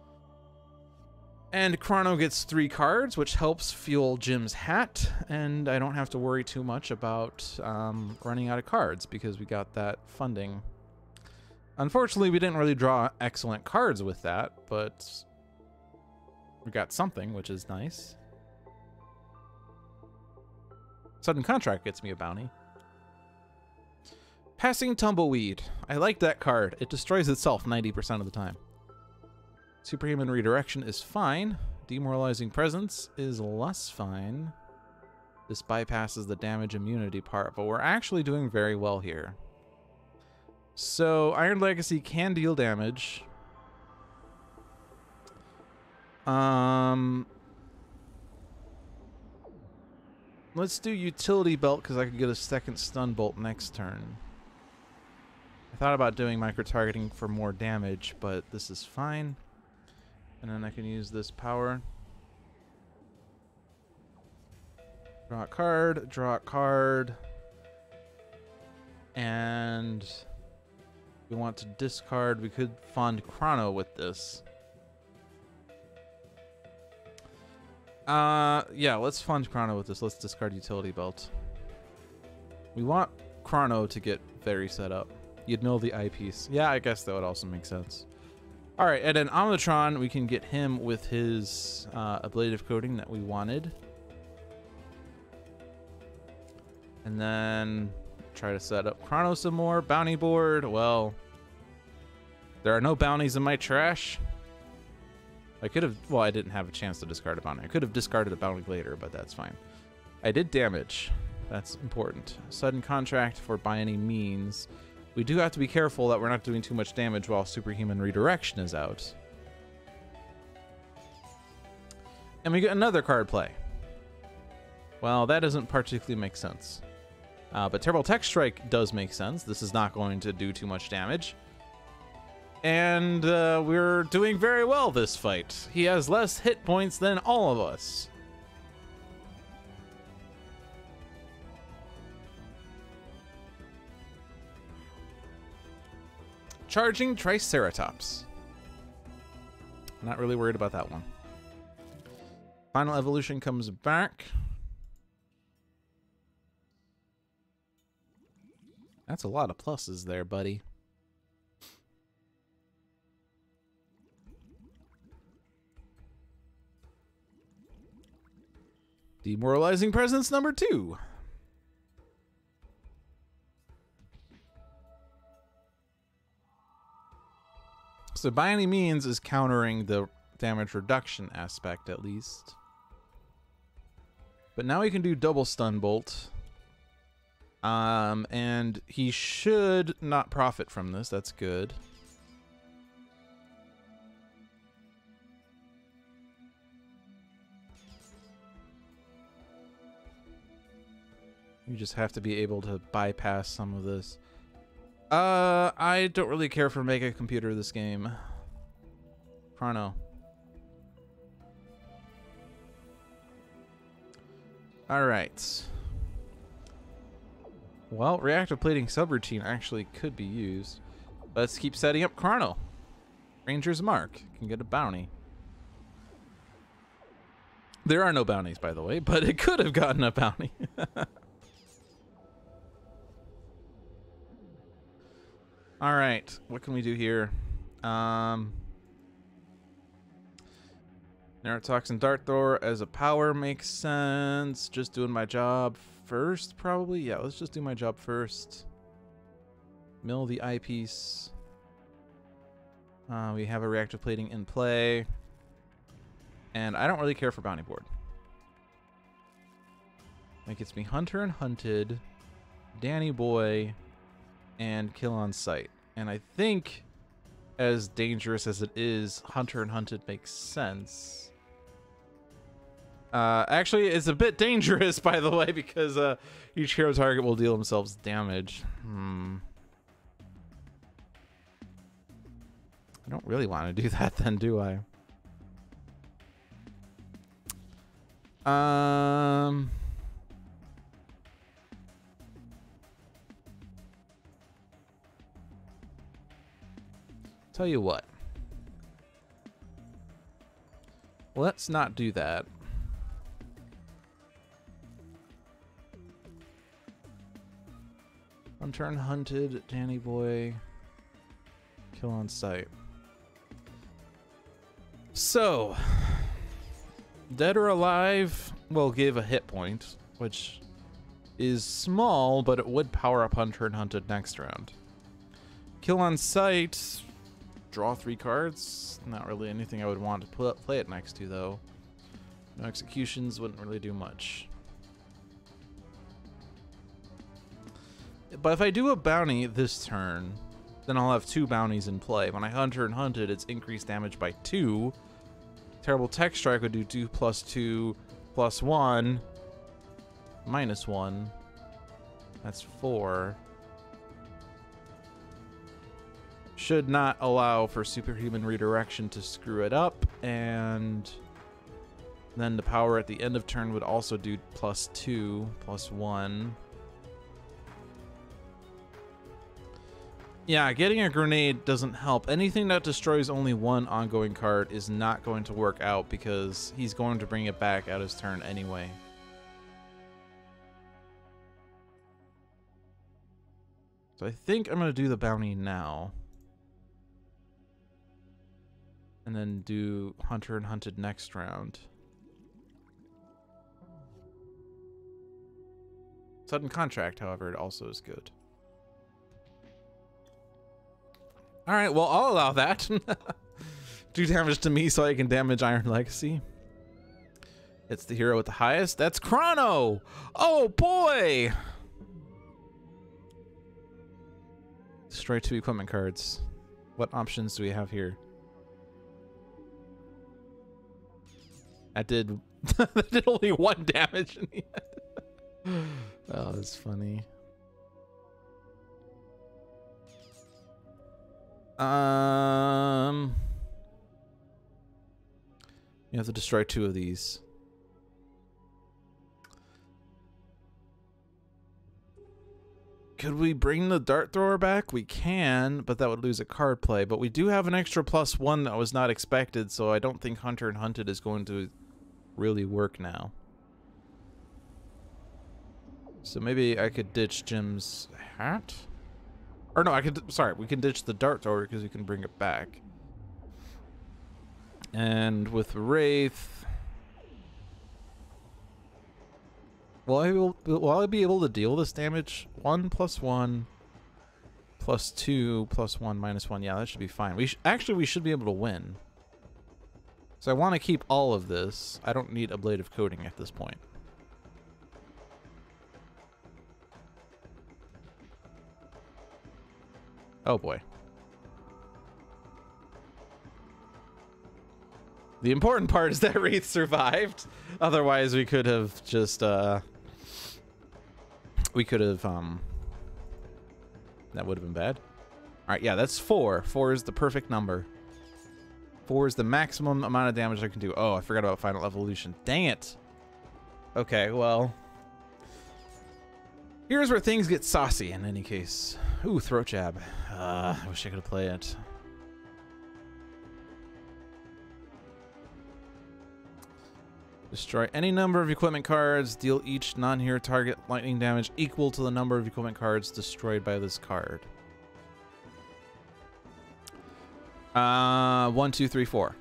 Speaker 1: And Chrono gets 3 cards, which helps fuel Jim's hat, and I don't have to worry too much about running out of cards because we got that funding. Unfortunately, we didn't really draw excellent cards with that, but we got something, which is nice. Sudden Contract gets me a bounty. Passing Tumbleweed. I like that card. It destroys itself 90% of the time. Superhuman Redirection is fine. Demoralizing Presence is less fine. This bypasses the damage immunity part, but we're actually doing very well here. So, Iron Legacy can deal damage. Let's do Utility Belt because I could get a second Stun Bolt next turn. I thought about doing micro-targeting for more damage, but this is fine. And then I can use this power. Draw a card, draw a card. And we want to discard. We could fund Chrono with this. Yeah, let's fund Chrono with this. Let's discard Utility Belt. We want Chrono to get very set up. You'd know the eyepiece. Yeah, I guess that would also make sense. All right, and then Omnitron, we can get him with his ablative coating that we wanted. And then try to set up Chrono some more. Bounty board, well, there are no bounties in my trash. I could have, well, I didn't have a chance to discard a bounty. I could have discarded a bounty later, but that's fine. I did damage. That's important. Sudden Contract for by any means. We do have to be careful that we're not doing too much damage while Superhuman Redirection is out. And we get another card play. Well, that doesn't particularly make sense. But Terrible Tech Strike does make sense. This is not going to do too much damage. And we're doing very well this fight. He has less hit points than all of us. Charging Triceratops. Not really worried about that one. Final Evolution comes back. That's a lot of pluses there, buddy. Demoralizing Presence number 2. So by any means is countering the damage reduction aspect at least. But now we can do double Stun Bolt. And he should not profit from this. That's good. You just have to be able to bypass some of this. I don't really care for Mega Computer this game. Chrono. Alright. Well, Reactive Plating subroutine actually could be used. Let's keep setting up Chrono. Ranger's Mark can get a bounty. There are no bounties, by the way, but it could have gotten a bounty. All right, what can we do here? Neurotoxin Dart Thrower as a power makes sense. Just doing my job first, probably. Yeah, let's just do my job first. Mill the eyepiece. We have a Reactive Plating in play. And I don't really care for Bounty Board. That gets me Hunter and Hunted, Danny Boy, and Kill on Sight. And I think, as dangerous as it is, Hunter and Hunted makes sense. Actually, it's a bit dangerous, by the way, because each hero target will deal themselves damage. I don't really want to do that then, do I? Tell you what. Let's not do that. Hunter and Hunted, Danny Boy, kill on sight. So, Dead or Alive will give a hit point, which is small, but it would power up Hunter and Hunted next round. Kill on sight, draw 3 cards. Not really anything I would want to play it next to, though. No executions wouldn't really do much. But if I do a bounty this turn, then I'll have 2 bounties in play. When I Hunter and Hunted, it's increased damage by 2. Terrible Tech Strike would do 2 plus 2 plus 1 minus 1. That's 4. Should not allow for Superhuman Redirection to screw it up, and then the power at the end of turn would also do plus 2 plus 1. Yeah, getting a grenade doesn't help. Anything that destroys only 1 ongoing card is not going to work out because he's going to bring it back at his turn anyway. So I think I'm going to do the bounty now. And then do Hunter and Hunted next round. Sudden Contract, however, it also is good. Alright, well, I'll allow that. Do damage to me so I can damage Iron Legacy. It's the hero with the highest. That's Chrono! Oh, boy! Destroy 2 equipment cards. What options do we have here? That did, that did only 1 damage in the end. Oh, that's funny. You have to destroy 2 of these. Could we bring the Dart Thrower back? We can, but that would lose a card play. But we do have an extra +1 that was not expected, so I don't think Hunter and Hunted is going to really work now. So maybe I could ditch Jim's hat? Or no, I could, sorry, we can ditch the Dart Thrower because we can bring it back. And with Wraith, will I be able to deal this damage? 1 plus 1 plus 2 plus 1 minus 1. Yeah, that should be fine. We should be able to win. So I want to keep all of this. I don't need Ablative Coating at this point. Oh boy. The important part is that Wraith survived. Otherwise, we could have just, that would have been bad. All right, yeah, that's 4. 4 is the perfect number. 4 is the maximum amount of damage I can do. Oh, I forgot about Final Evolution. Dang it. Okay, well. Here's where things get saucy in any case. Ooh, Throat Jab. I wish I could play it. Destroy any number of equipment cards. Deal each non-hero target lightning damage equal to the number of equipment cards destroyed by this card. 1, 2, 3, 4.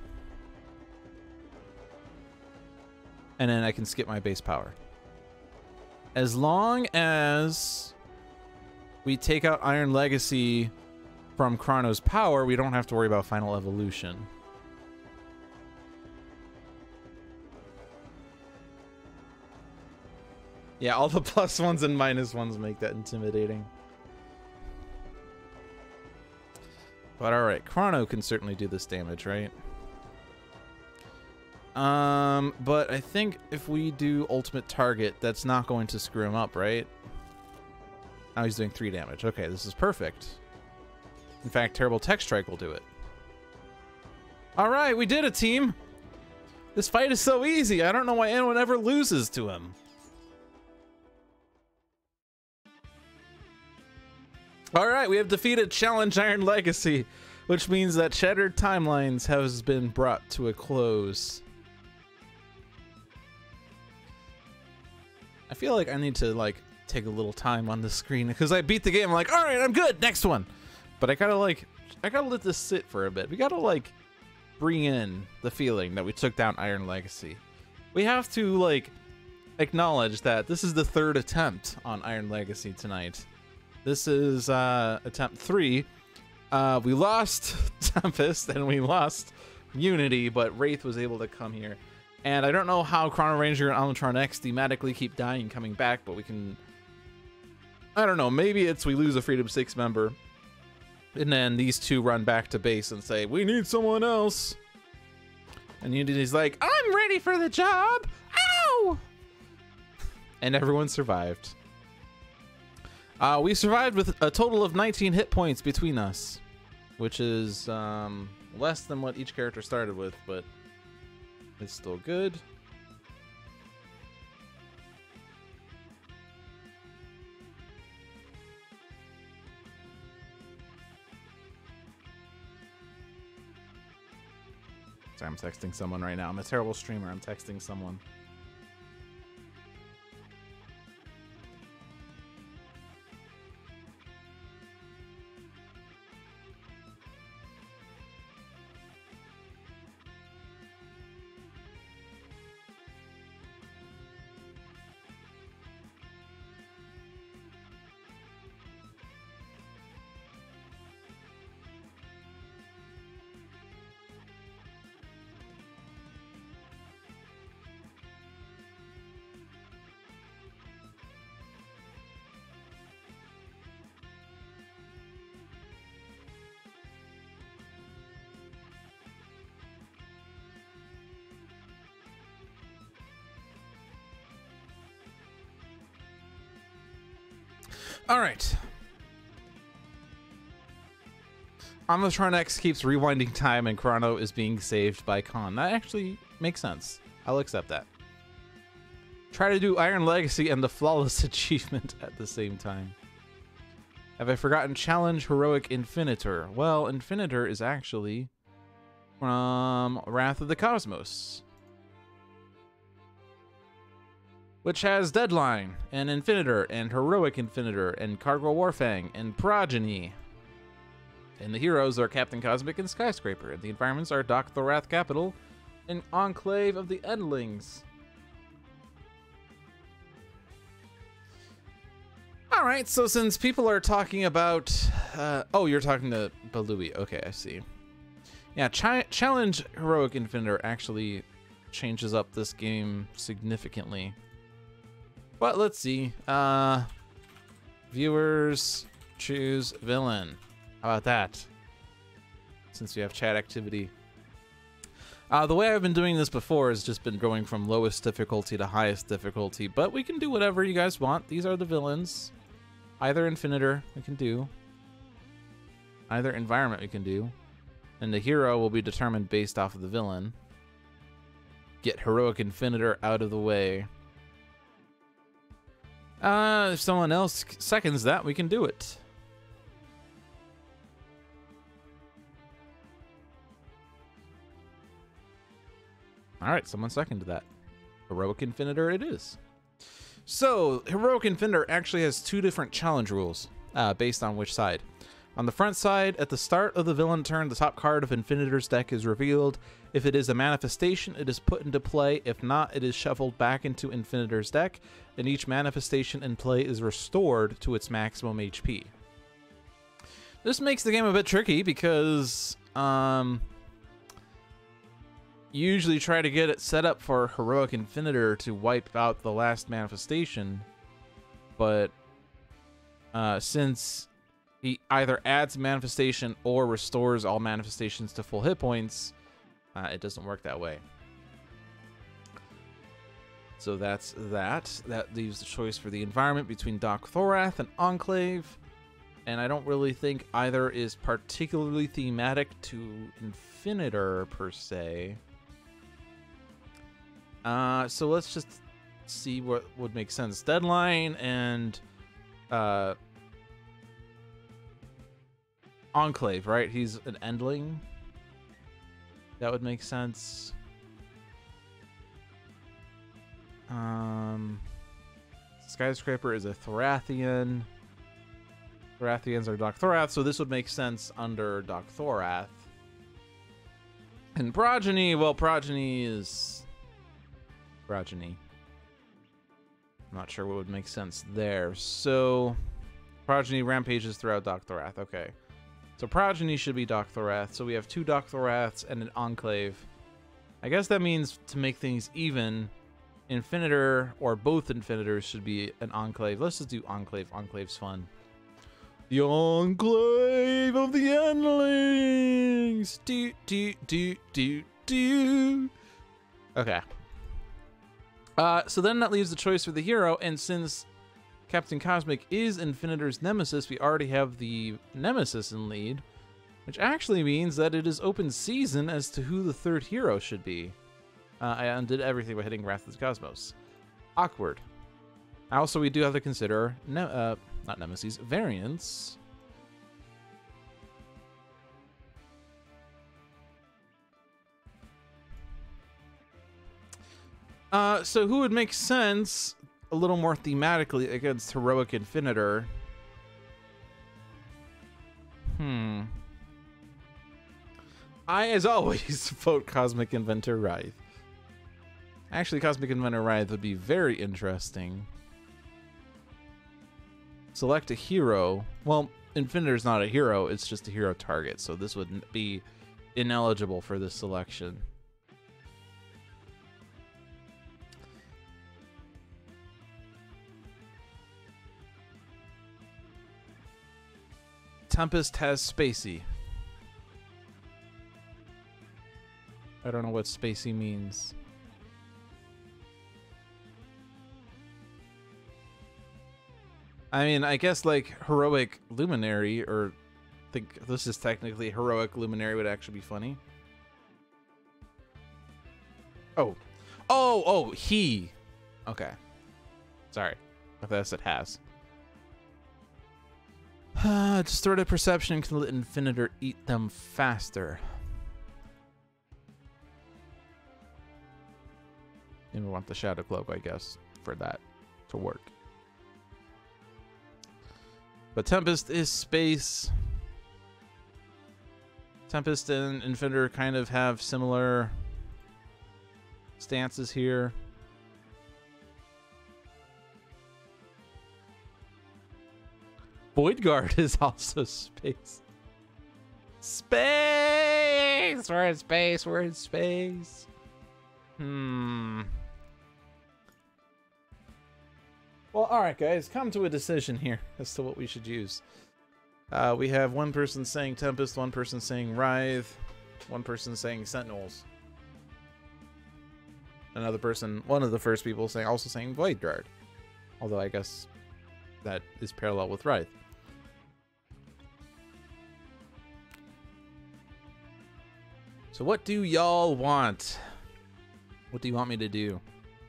Speaker 1: And then I can skip my base power. As long as we take out Iron Legacy from Chrono's power, we don't have to worry about Final Evolution. Yeah, all the +1s and -1s make that intimidating. But alright, Chrono can certainly do this damage, right? But I think if we do ultimate target, that's not going to screw him up, right? Now he's doing 3 damage. Okay, this is perfect. In fact, Terrible Tech Strike will do it. Alright, we did it, team! This fight is so easy, I don't know why anyone ever loses to him. Alright, we have defeated Challenge Iron Legacy, which means that Shattered Timelines has been brought to a close. I feel like I need to, like, take a little time on the screen, because I beat the game, I'm like, alright, I'm good, next one! But I gotta let this sit for a bit. We gotta, like, bring in the feeling that we took down Iron Legacy. We have to, like, acknowledge that this is the 3rd attempt on Iron Legacy tonight. This is attempt 3. We lost Tempest and we lost Unity, but Wraith was able to come here. And I don't know how Chrono Ranger and Omnitron X thematically keep dying and coming back, but we can... I don't know, maybe it's we lose a Freedom 6 member, and then these two run back to base and say, we need someone else. And Unity's like, I'm ready for the job! Ow! And everyone survived. We survived with a total of 19 hit points between us, which is less than what each character started with, but it's still good. Sorry, I'm texting someone right now. I'm a terrible streamer. I'm texting someone. All right. Omnitron X keeps rewinding time and Chrono is being saved by Khan. That actually makes sense. I'll accept that. Try to do Iron Legacy and the Flawless Achievement at the same time. Have I forgotten Challenge Heroic Infinitor? Well, Infinitor is actually from Wrath of the Cosmos, which has Deadline, and Infinitor, and Heroic Infinitor, and Cargo Warfang, and Progeny. And the heroes are Captain Cosmic and Skyscraper, and the environments are Dock the Wrath Capital and Enclave of the Endlings. Alright, so since people are talking about... oh, you're talking to Balui. Okay, I see. Yeah, Challenge Heroic Infinitor actually changes up this game significantly. But let's see. Viewers choose villain. How about that? Since we have chat activity. The way I've been doing this before has just been going from lowest difficulty to highest difficulty, but we can do whatever you guys want. These are the villains. Either Infinitor we can do. Either environment we can do. And the hero will be determined based off of the villain. Get Heroic Infinitor out of the way. If someone else seconds that, we can do it. Alright, someone seconded that. Heroic Infinitor it is. So, Heroic Infinitor actually has 2 different challenge rules, based on which side. On the front side, at the start of the villain turn, the top card of Infinitor's deck is revealed. If it is a manifestation, it is put into play. If not, it is shuffled back into Infinitor's deck, and each manifestation in play is restored to its maximum HP. This makes the game a bit tricky because you usually try to get it set up for Heroic Infinitor to wipe out the last manifestation, but since he either adds manifestation or restores all manifestations to full hit points. It doesn't work that way. So that's that. That leaves the choice for the environment between Doc Thorath and Enclave. And I don't really think either is particularly thematic to Infinitor, per se. So let's just see what would make sense. Deadline and Enclave, right? He's an Endling. That would make sense. Skyscraper is a Thorathian. Thorathians are Doc Thorath, so this would make sense under Doc Thorath. And Progeny, well, Progeny is Progeny. I'm not sure what would make sense there. So, Progeny rampages throughout Doc Thorath. Okay. So Progeny should be Doc Thorath. So we have 2 Doc Thoraths and an Enclave. I guess that means to make things even, Infinitor or both Infinitors should be an Enclave. Let's just do Enclave. Enclave's fun. The Enclave of the Endlings. Do, do, do, do, do. Okay. So then that leaves the choice for the hero, and since Captain Cosmic is Infinitor's nemesis, we already have the nemesis in lead, which actually means that it is open season as to who the 3rd hero should be. I undid everything by hitting Wrath of the Cosmos. Awkward. Also, we do have to consider, not nemesis, variants. So who would make sense a little more thematically against Heroic Infinitor? I, as always, vote Cosmic Inventor Wraith. Actually, Cosmic Inventor Wraith would be very interesting. Select a hero. Well, Infinitor's not a hero, it's just a hero target, so this would be ineligible for this selection. Tempest has Spacey. I don't know what Spacey means. I mean, I guess like Heroic Luminary, or I think this is technically Heroic Luminary, would actually be funny. Oh, he. Okay. Sorry. I thought I said has. Distorted perception can let Infinitor eat them faster. And we want the Shadow Cloak, I guess, for that to work. But Tempest is space. Tempest and Infinitor kind of have similar stances here. Void Guard is also space. Space! We're in space. We're in space. Well, alright, guys. Come to a decision here as to what we should use. We have one person saying Tempest, one person saying Writhe, one person saying Sentinels. Another person, one of the first people also saying Void Guard. Although I guess that is parallel with Writhe. So what do y'all want? What do you want me to do?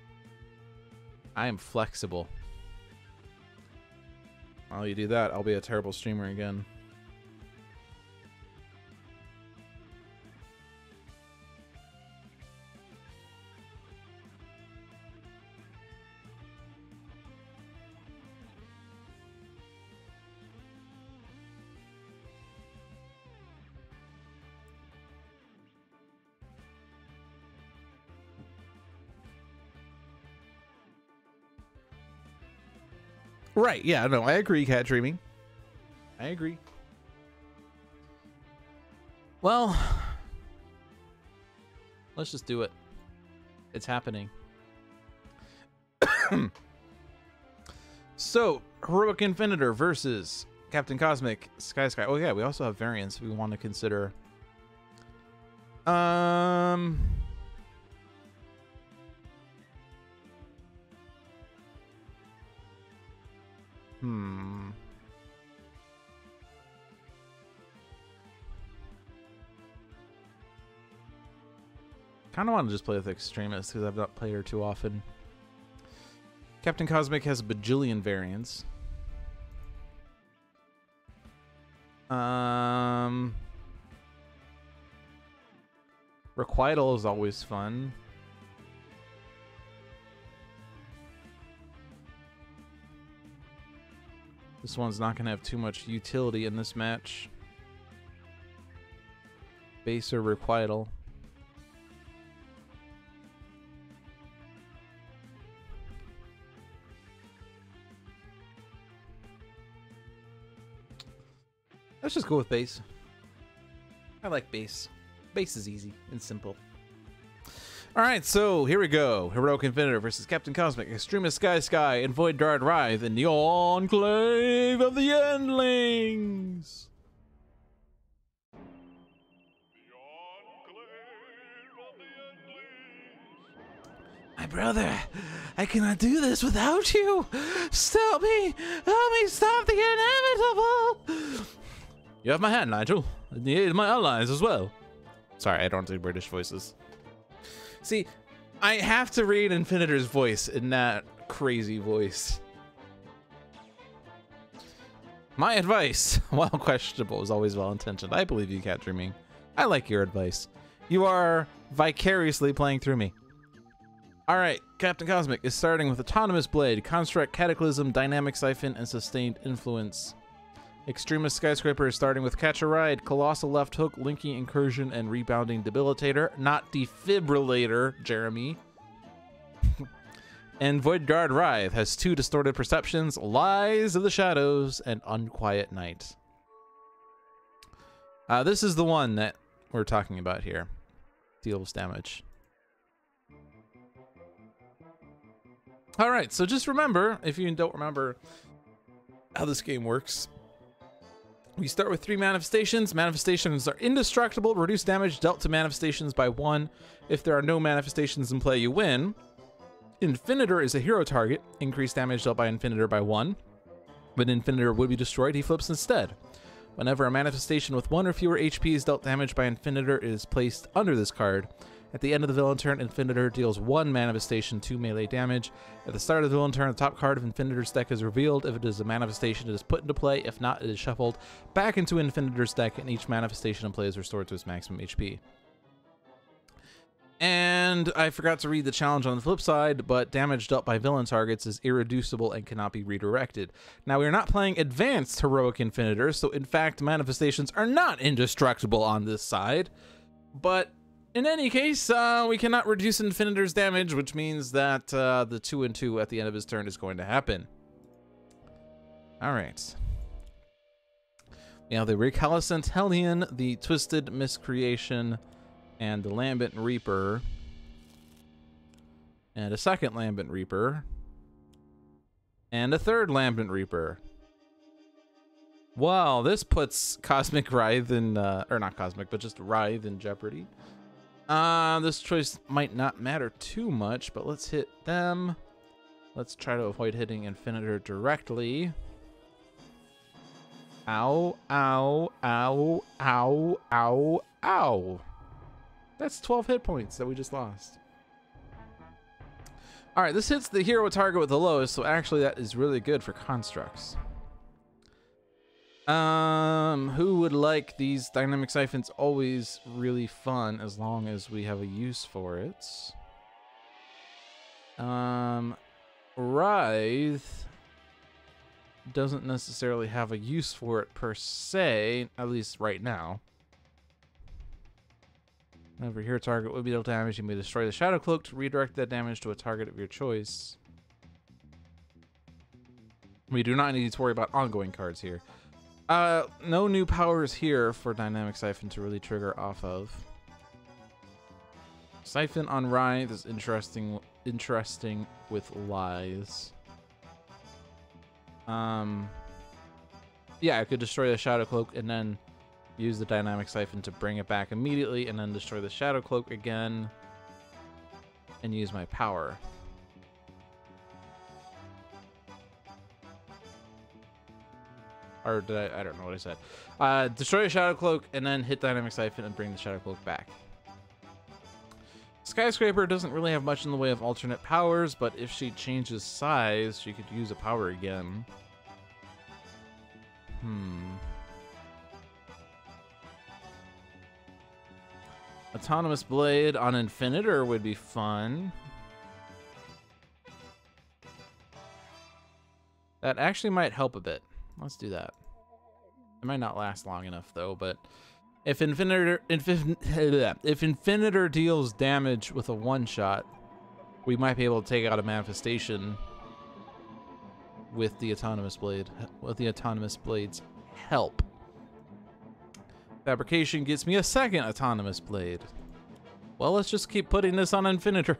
Speaker 1: I am flexible. While you do that, I'll be a terrible streamer again. Right, yeah, no, I agree, Cat Dreaming. I agree. Well, let's just do it. It's happening. So, Heroic Infinitor versus Captain Cosmic, Sky. Oh yeah, we also have variants we want to consider. Kind of want to just play with Extremist because I've not played her too often. Captain Cosmic has a bajillion variants. Requital is always fun. This one's not going to have too much utility in this match. Base or Requital. Let's just go with base. I like base. Base is easy and simple. Alright, so here we go. Heroic Infinitor versus Captain Cosmic, Extremist Sky, and Void Guard Writhe in the Enclave of the Endlings. My brother, I cannot do this without you. Stop me. Help me stop the inevitable. You have my hand, Nigel. And you need my allies as well. Sorry, I don't do British voices. See, I have to read Infinitor's voice in that crazy voice. My advice, while questionable, is always well-intentioned. I believe you, Cat Dreaming. I like your advice. You are vicariously playing through me. Alright, Captain Cosmic is starting with Autonomous Blade, Construct, Cataclysm, Dynamic Siphon, and Sustained Influence. Extremist Skyscraper is starting with Catch a Ride, Colossal Left Hook, Linking Incursion, and Rebounding Debilitator, not Defibrillator, Jeremy. And Void Guard Writhe has 2 Distorted Perceptions, Lies of the Shadows, and Unquiet Night. This is the one that we're talking about here. Deals damage. Alright, so just remember, if you don't remember how this game works, we start with 3 manifestations. Manifestations are indestructible, reduce damage dealt to manifestations by 1. If there are no manifestations in play, you win. Infinitor is a hero target, increase damage dealt by Infinitor by 1. When Infinitor would be destroyed, he flips instead. Whenever a manifestation with 1 or fewer HP is dealt damage by Infinitor, it is placed under this card. At the end of the villain turn, Infinitor deals 1 manifestation 2 melee damage. At the start of the villain turn, the top card of Infinitor's deck is revealed. If it is a manifestation, it is put into play. If not, it is shuffled back into Infinitor's deck, and each manifestation in play is restored to its maximum HP. And I forgot to read the challenge on the flip side, but damage dealt by villain targets is irreducible and cannot be redirected. Now, we are not playing Advanced Heroic Infinitor, so in fact, manifestations are not indestructible on this side. But in any case, we cannot reduce Infinitor's damage, which means that the 2-2 at the end of his turn is going to happen. Alright. We have the Recalcitrant Hellion, the Twisted Miscreation, and the Lambent Reaper. And a second Lambent Reaper. And a third Lambent Reaper. Wow, this puts Cosmic Writhe in, or not Cosmic, but just Writhe in jeopardy. This choice might not matter too much, but let's hit them. Let's try to avoid hitting Infinitor directly. Ow, ow, ow, ow, ow, ow. That's 12 hit points that we just lost. Alright, this hits the hero target with the lowest, so actually that is really good for constructs. Who would like these dynamic siphons? Always really fun as long as we have a use for it. Writhe doesn't necessarily have a use for it per se, at least right now. Whenever your target would be dealt damage, you may destroy the Shadow Cloak to redirect that damage to a target of your choice. We do not need to worry about ongoing cards here. No new powers here for Dynamic Siphon to really trigger off of. Siphon on Writhe is interesting with Lies. Yeah, I could destroy the Shadow Cloak and then use the Dynamic Siphon to bring it back immediately, and then destroy the Shadow Cloak again and use my power. Or did I don't know what I said. Destroy the Shadow Cloak and then hit Dynamic Siphon and bring the Shadow Cloak back. Skyscraper doesn't really have much in the way of alternate powers, but if she changes size, she could use a power again. Autonomous Blade on Infinitor would be fun. That actually might help a bit. Let's do that. It might not last long enough though, but if Infinitor deals damage with a one-shot, we might be able to take out a manifestation with the Autonomous Blade, with the Autonomous Blade's help. Fabrication gets me a second Autonomous Blade. Well, let's just keep putting this on Infinitor.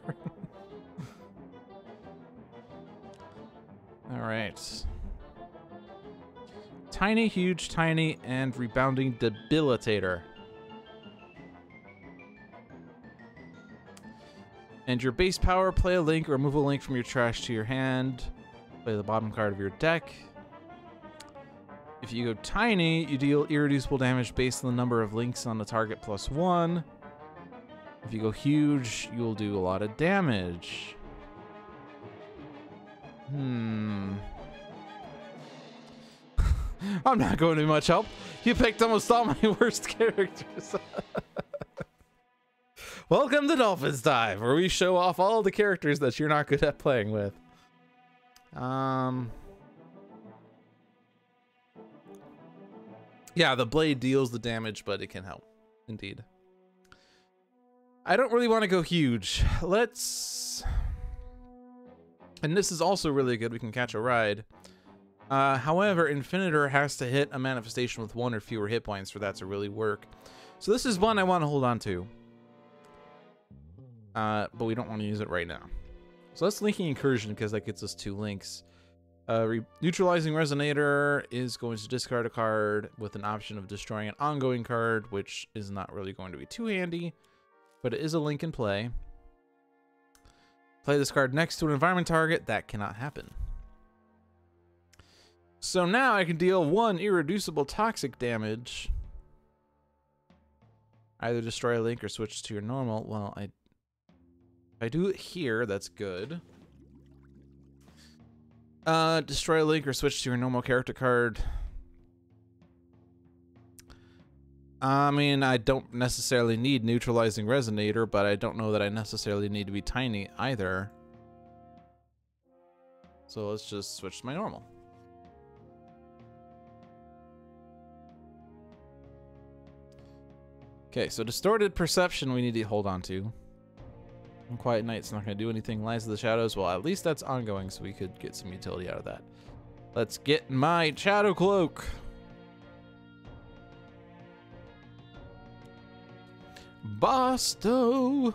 Speaker 1: Alright. Tiny, huge, tiny, and rebounding debilitator. And your base power, play a link or remove a link from your trash to your hand. Play the bottom card of your deck. If you go tiny, you deal irreducible damage based on the number of links on the target +1. If you go huge, you'll do a lot of damage. I'm not going to be much help. You picked almost all my worst characters. Welcome to Dolphins Dive, where we show off all the characters that you're not good at playing with. Yeah, the blade deals the damage, but it can help. Indeed. I don't really want to go huge. Let's... And this is also really good. We can catch a ride. However, Infinitor has to hit a manifestation with 1 or fewer hit points for that to really work. So this is one I want to hold on to. But we don't want to use it right now. So let's Linking Incursion because that gets us 2 links. Neutralizing Resonator is going to discard a card with an option of destroying an ongoing card, which is not really going to be too handy, but it is a link in play. Play this card next to an environment target. That cannot happen. So now I can deal 1 irreducible toxic damage. Either destroy a link or switch to your normal. Well, if I do it here, that's good. Destroy a link or switch to your normal character card. I mean, I don't necessarily need Neutralizing Resonator, but I don't know that I necessarily need to be tiny either. So let's just switch to my normal. Okay, so Distorted Perception we need to hold on to. Quiet Night's not going to do anything. Lies of the Shadows, well, at least that's ongoing, so we could get some utility out of that. Let's get my Shadow Cloak. Bosto.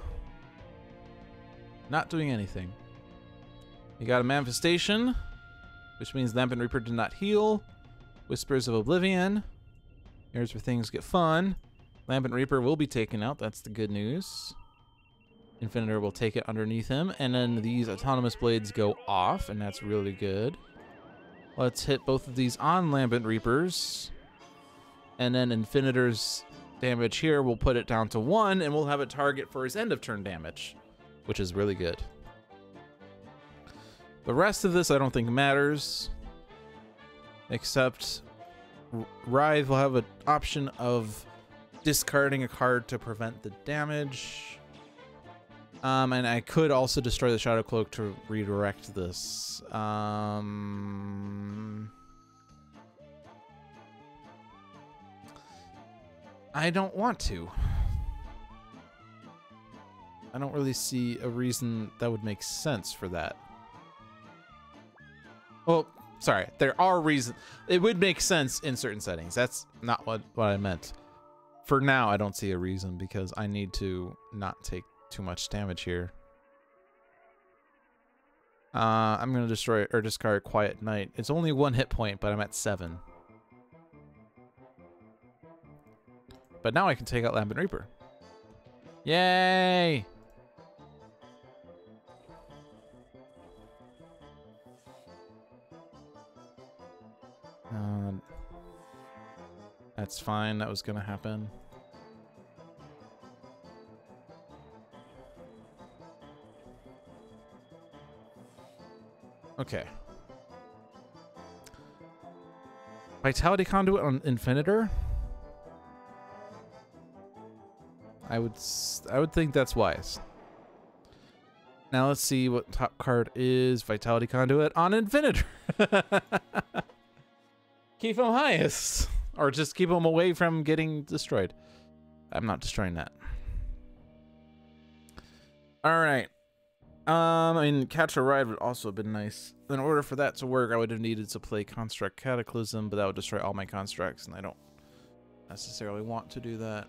Speaker 1: Not doing anything. You got a Manifestation, which means Lambent Reaper did not heal. Whispers of Oblivion. Here's where things get fun. Lambent Reaper will be taken out. That's the good news. Infinitor will take it underneath him, and then these Autonomous Blades go off, and that's really good. Let's hit both of these on Lambent Reapers, and then Infinitor's damage here will put it down to 1, and we'll have a target for his end of turn damage, which is really good. The rest of this I don't think matters, except Writhe will have an option of discarding a card to prevent the damage. And I could also destroy the Shadow Cloak to redirect this. I don't want to. I don't really see a reason that would make sense for that. Well, sorry, there are reasons. It would make sense in certain settings. That's not what I meant. For now, I don't see a reason because I need to not take too much damage here. I'm gonna destroy or discard Quiet Night. It's only 1 hit point, but I'm at 7. But now I can take out Lambent Reaper. Yay! That's fine. That was gonna happen. Okay. Vitality Conduit on Infinitor? I would think that's wise. Now let's see what top card is. Vitality Conduit on Infinitor. Keep him highest. Or just keep him away from getting destroyed. I'm not destroying that. Alright. I mean, Catch a Ride would also have been nice. In order for that to work, I would have needed to play Construct Cataclysm, but that would destroy all my constructs, and I don't necessarily want to do that.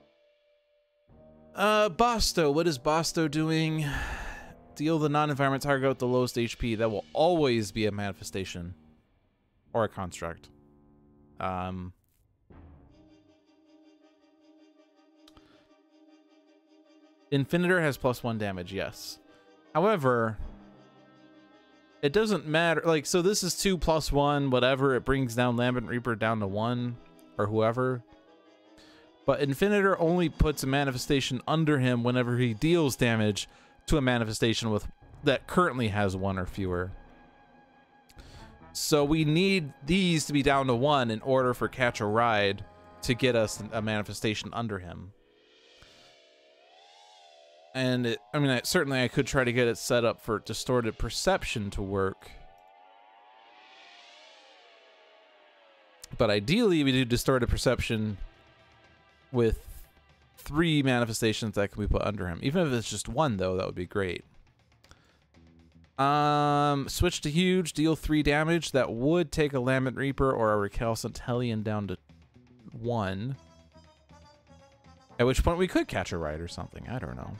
Speaker 1: Bosto. What is Bosto doing? Deal the non-environment target with the lowest HP. That will always be a manifestation. Or a construct. Infinitor has +1 damage, yes. However, it doesn't matter. Like, so this is 2 + 1, whatever. It brings down Lambent Reaper down to 1, or whoever. But Infinitor only puts a manifestation under him whenever he deals damage to a manifestation with that currently has 1 or fewer. So we need these to be down to 1 in order for Catch a Ride to get us a manifestation under him. And I mean, certainly I could try to get it set up for Distorted Perception to work. But ideally, we do Distorted Perception with 3 manifestations that can be put under him. Even if it's just 1, though, that would be great. Switch to Huge, deal 3 damage. That would take a Lambent Reaper or a Recalcitrant Hellion down to 1. At which point we could Catch a Ride or something. I don't know.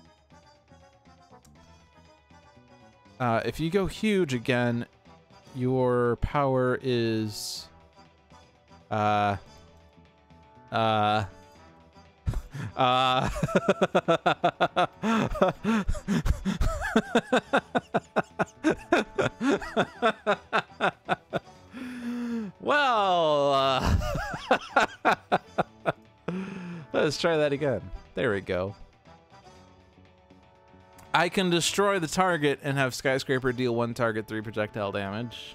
Speaker 1: If you go Huge again, your power is... well, let's try that again. There we go. I can destroy the target and have Skyscraper deal 1 target 3 projectile damage.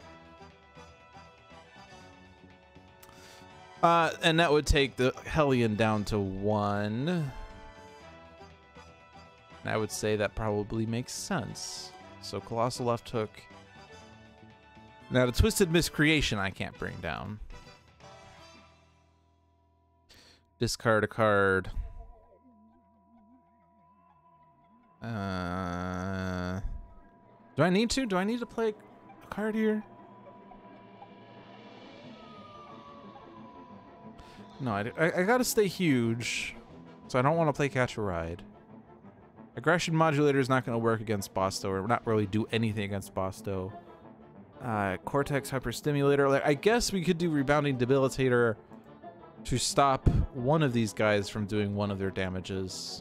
Speaker 1: And that would take the Hellion down to 1. And I would say that probably makes sense. So Colossal Left Hook. Now the Twisted Miscreation I can't bring down. Discard a card. Do I need to? Do I need to play a card here? No, I gotta stay Huge, so I don't want to play Catch a Ride. Aggression Modulator is not going to work against Bosto, or not really do anything against Bosto. Cortex Hyperstimulator. Like, I guess we could do Rebounding Debilitator to stop one of these guys from doing one of their damages.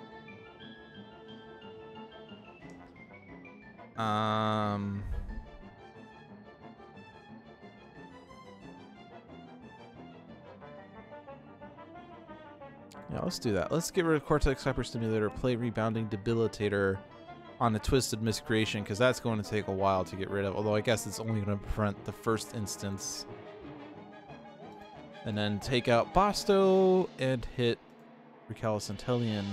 Speaker 1: Yeah, let's do that. Let's get rid of Cortex Hyperstimulator, play Rebounding Debilitator on a Twisted Miscreation, because that's going to take a while to get rid of, although I guess it's only going to prevent the first instance. And then take out Bosto and hit Recalcitrant Hellion.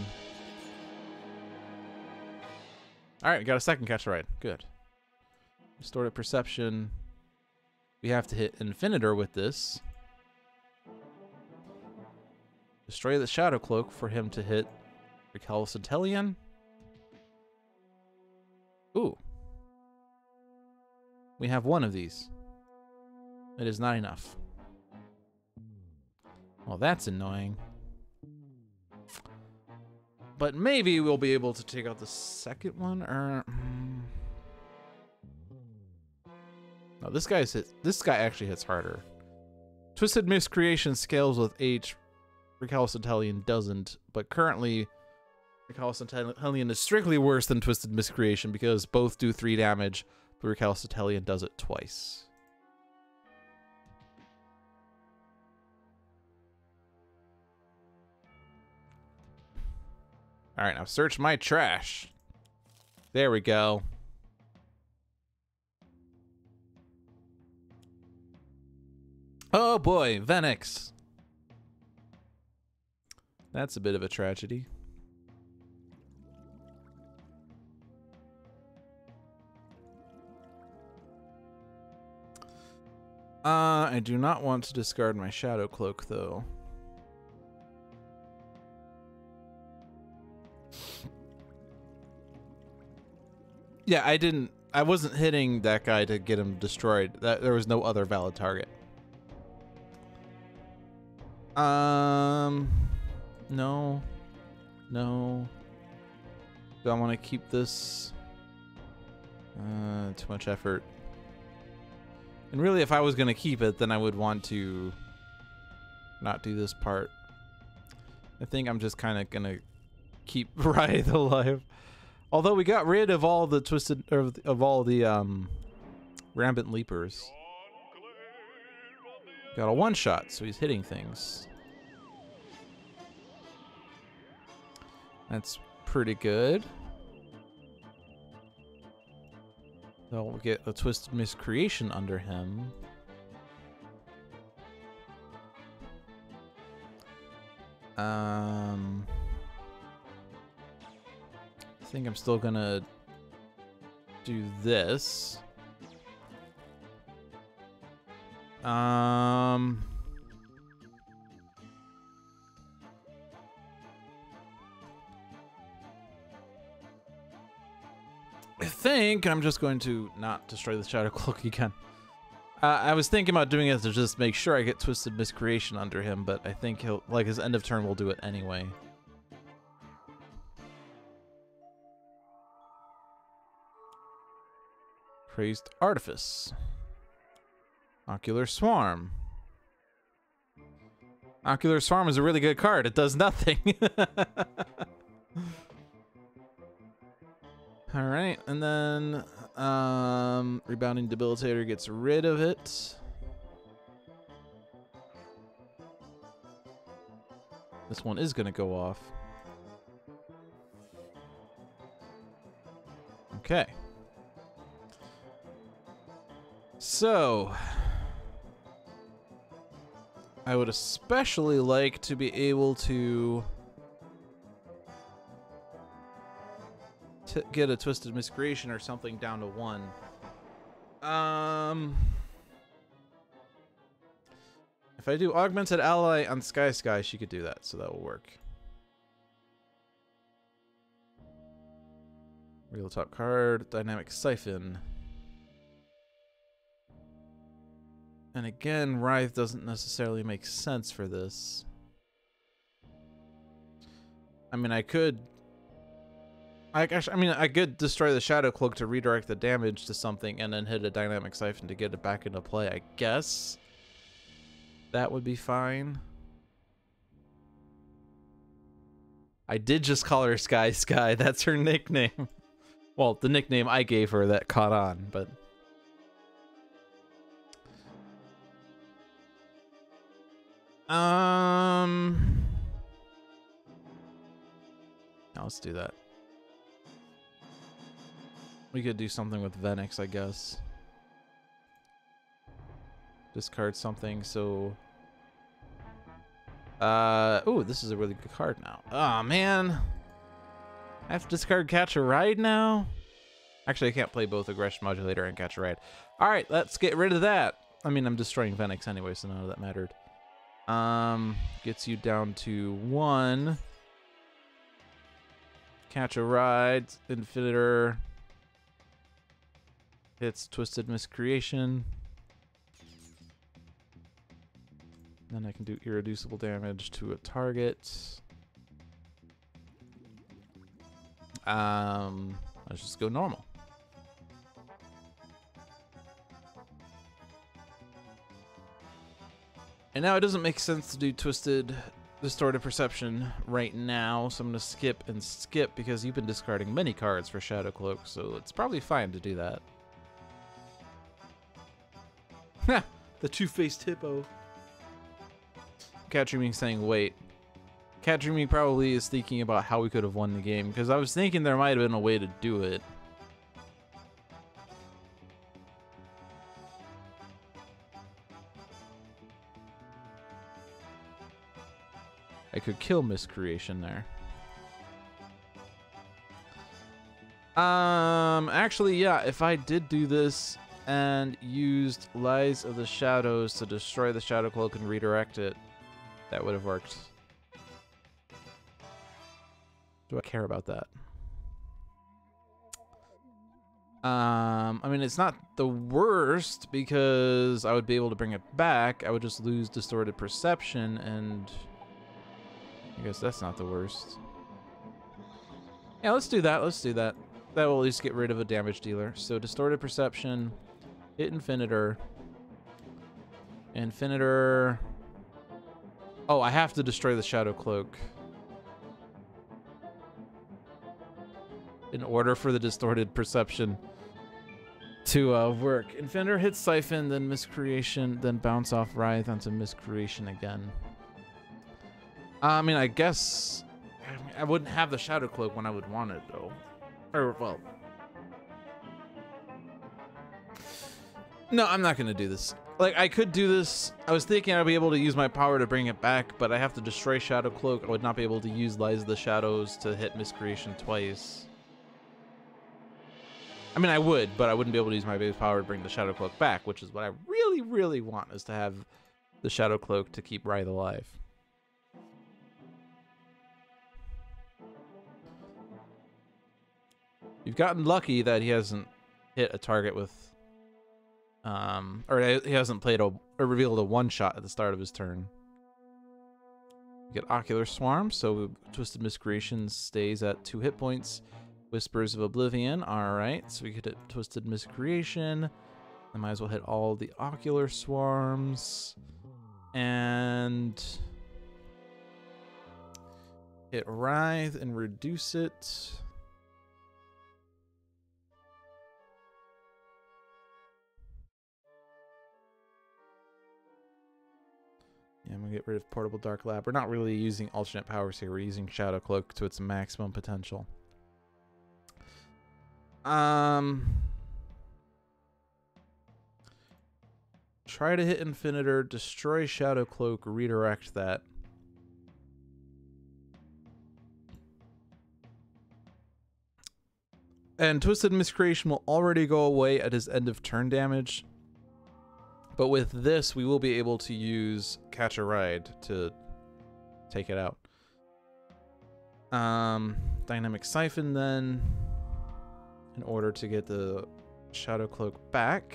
Speaker 1: Alright, we got a second Catch a Ride. Good. Distorted Perception. We have to hit Infinitor with this. Destroy the Shadow Cloak for him to hit Recalcitrant Hellion. Ooh. We have 1 of these. It is not enough. Well, that's annoying. But maybe we'll be able to take out the second one, or... No, this guy actually hits harder. Twisted Miscreation scales with H Recalcitrant doesn't, but currently Recalcitrant is strictly worse than Twisted Miscreation because both do 3 damage, but Recalcitrant does it twice. Alright, now search my trash. There we go. Oh boy, Venix. That's a bit of a tragedy. I do not want to discard my Shadow Cloak, though. Yeah, I wasn't hitting that guy to get him destroyed. There was no other valid target. No. No. Do I want to keep this? Too much effort. And really, if I was going to keep it, then I would want to not do this part. I think I'm just kind of going to keep Writhe alive. Although we got rid of all the twisted, of all the rampant leapers. Got a one-shot, so he's hitting things. That's pretty good. They'll get a Twisted Miscreation under him. I think I'm still gonna do this. I think I'm just going to not destroy the Shadow Cloak again. I was thinking about doing it to just make sure I get Twisted Miscreation under him, but I think he'll, like, his end of turn will do it anyway. Crazed Artifice. Ocular Swarm. Ocular Swarm is a really good card. It does nothing. Alright, and then Rebounding Debilitator gets rid of it. This one is going to go off. Okay. So, I would especially like to be able to get a Twisted Miscreation or something down to 1. If I do Augmented Ally on Sky, she could do that, so that will work. Real top card, Dynamic Siphon. And again, Writhe doesn't necessarily make sense for this. I mean, I could destroy the Shadow Cloak to redirect the damage to something and then hit a Dynamic Siphon to get it back into play. I guess that would be fine. I did just call her Sky. That's her nickname. Well, the nickname I gave her that caught on, but... Now let's do that. We could do something with Venix, I guess. Discard something, so... ooh, this is a really good card now. Oh man! I have to discard Catch a Ride now? Actually, I can't play both Aggression Modulator and Catch a Ride. Alright, let's get rid of that. I mean, I'm destroying Venix anyway, so none of that mattered. Gets you down to 1. Catch a Ride, Infinitor. Hits Twisted Miscreation. Then I can do irreducible damage to a target. Let's just go normal. And now it doesn't make sense to do Twisted Distorted Perception right now, so I'm going to skip and skip because you've been discarding many cards for Shadow Cloak, so it's probably fine to do that. Ha! The two-faced hippo. Cat Dreaming saying, wait. Cat Dreaming probably is thinking about how we could have won the game, because I was thinking there might have been a way to do it. I could kill Miscreation there. Actually, yeah, if I did do this and used Lies of the Shadows to destroy the Shadow Cloak and redirect it, that would have worked. Do I care about that? I mean, it's not the worst because I would be able to bring it back. I would just lose Distorted Perception, and I guess that's not the worst. Yeah, let's do that. Let's do that. That will at least get rid of a damage dealer. So Distorted Perception, hit Infinitor. Infinitor. Oh, I have to destroy the Shadow Cloak in order for the Distorted Perception to work. Infinitor hits Siphon, then Miscreation, then bounce off Writhe onto Miscreation again. I mean, I guess I wouldn't have the Shadow Cloak when I would want it, though. Or, well. No, I'm not going to do this. Like, I could do this. I was thinking I'd be able to use my power to bring it back, but I have to destroy Shadow Cloak. I would not be able to use Lies of the Shadows to hit Miscreation twice. I mean, I would, but I wouldn't be able to use my base power to bring the Shadow Cloak back, which is what I really, really want, is to have the Shadow Cloak to keep Writhe alive. You've gotten lucky that he hasn't hit a target with, or he hasn't played or revealed a one-shot at the start of his turn. You get Ocular Swarm, so Twisted Miscreation stays at 2 hit points. Whispers of Oblivion, alright, so we get Twisted Miscreation. I might as well hit all the Ocular Swarms. And hit Writhe and reduce it. Yeah, I'm gonna get rid of Portable Dark Lab. We're not really using alternate powers here. We're using Shadow Cloak to its maximum potential. Try to hit Infinitor, destroy Shadow Cloak, redirect that. And Twisted Miscreation will already go away at his end of turn damage. But with this, we will be able to use Catch a Ride to take it out. Dynamic Siphon then, in order to get the Shadow Cloak back.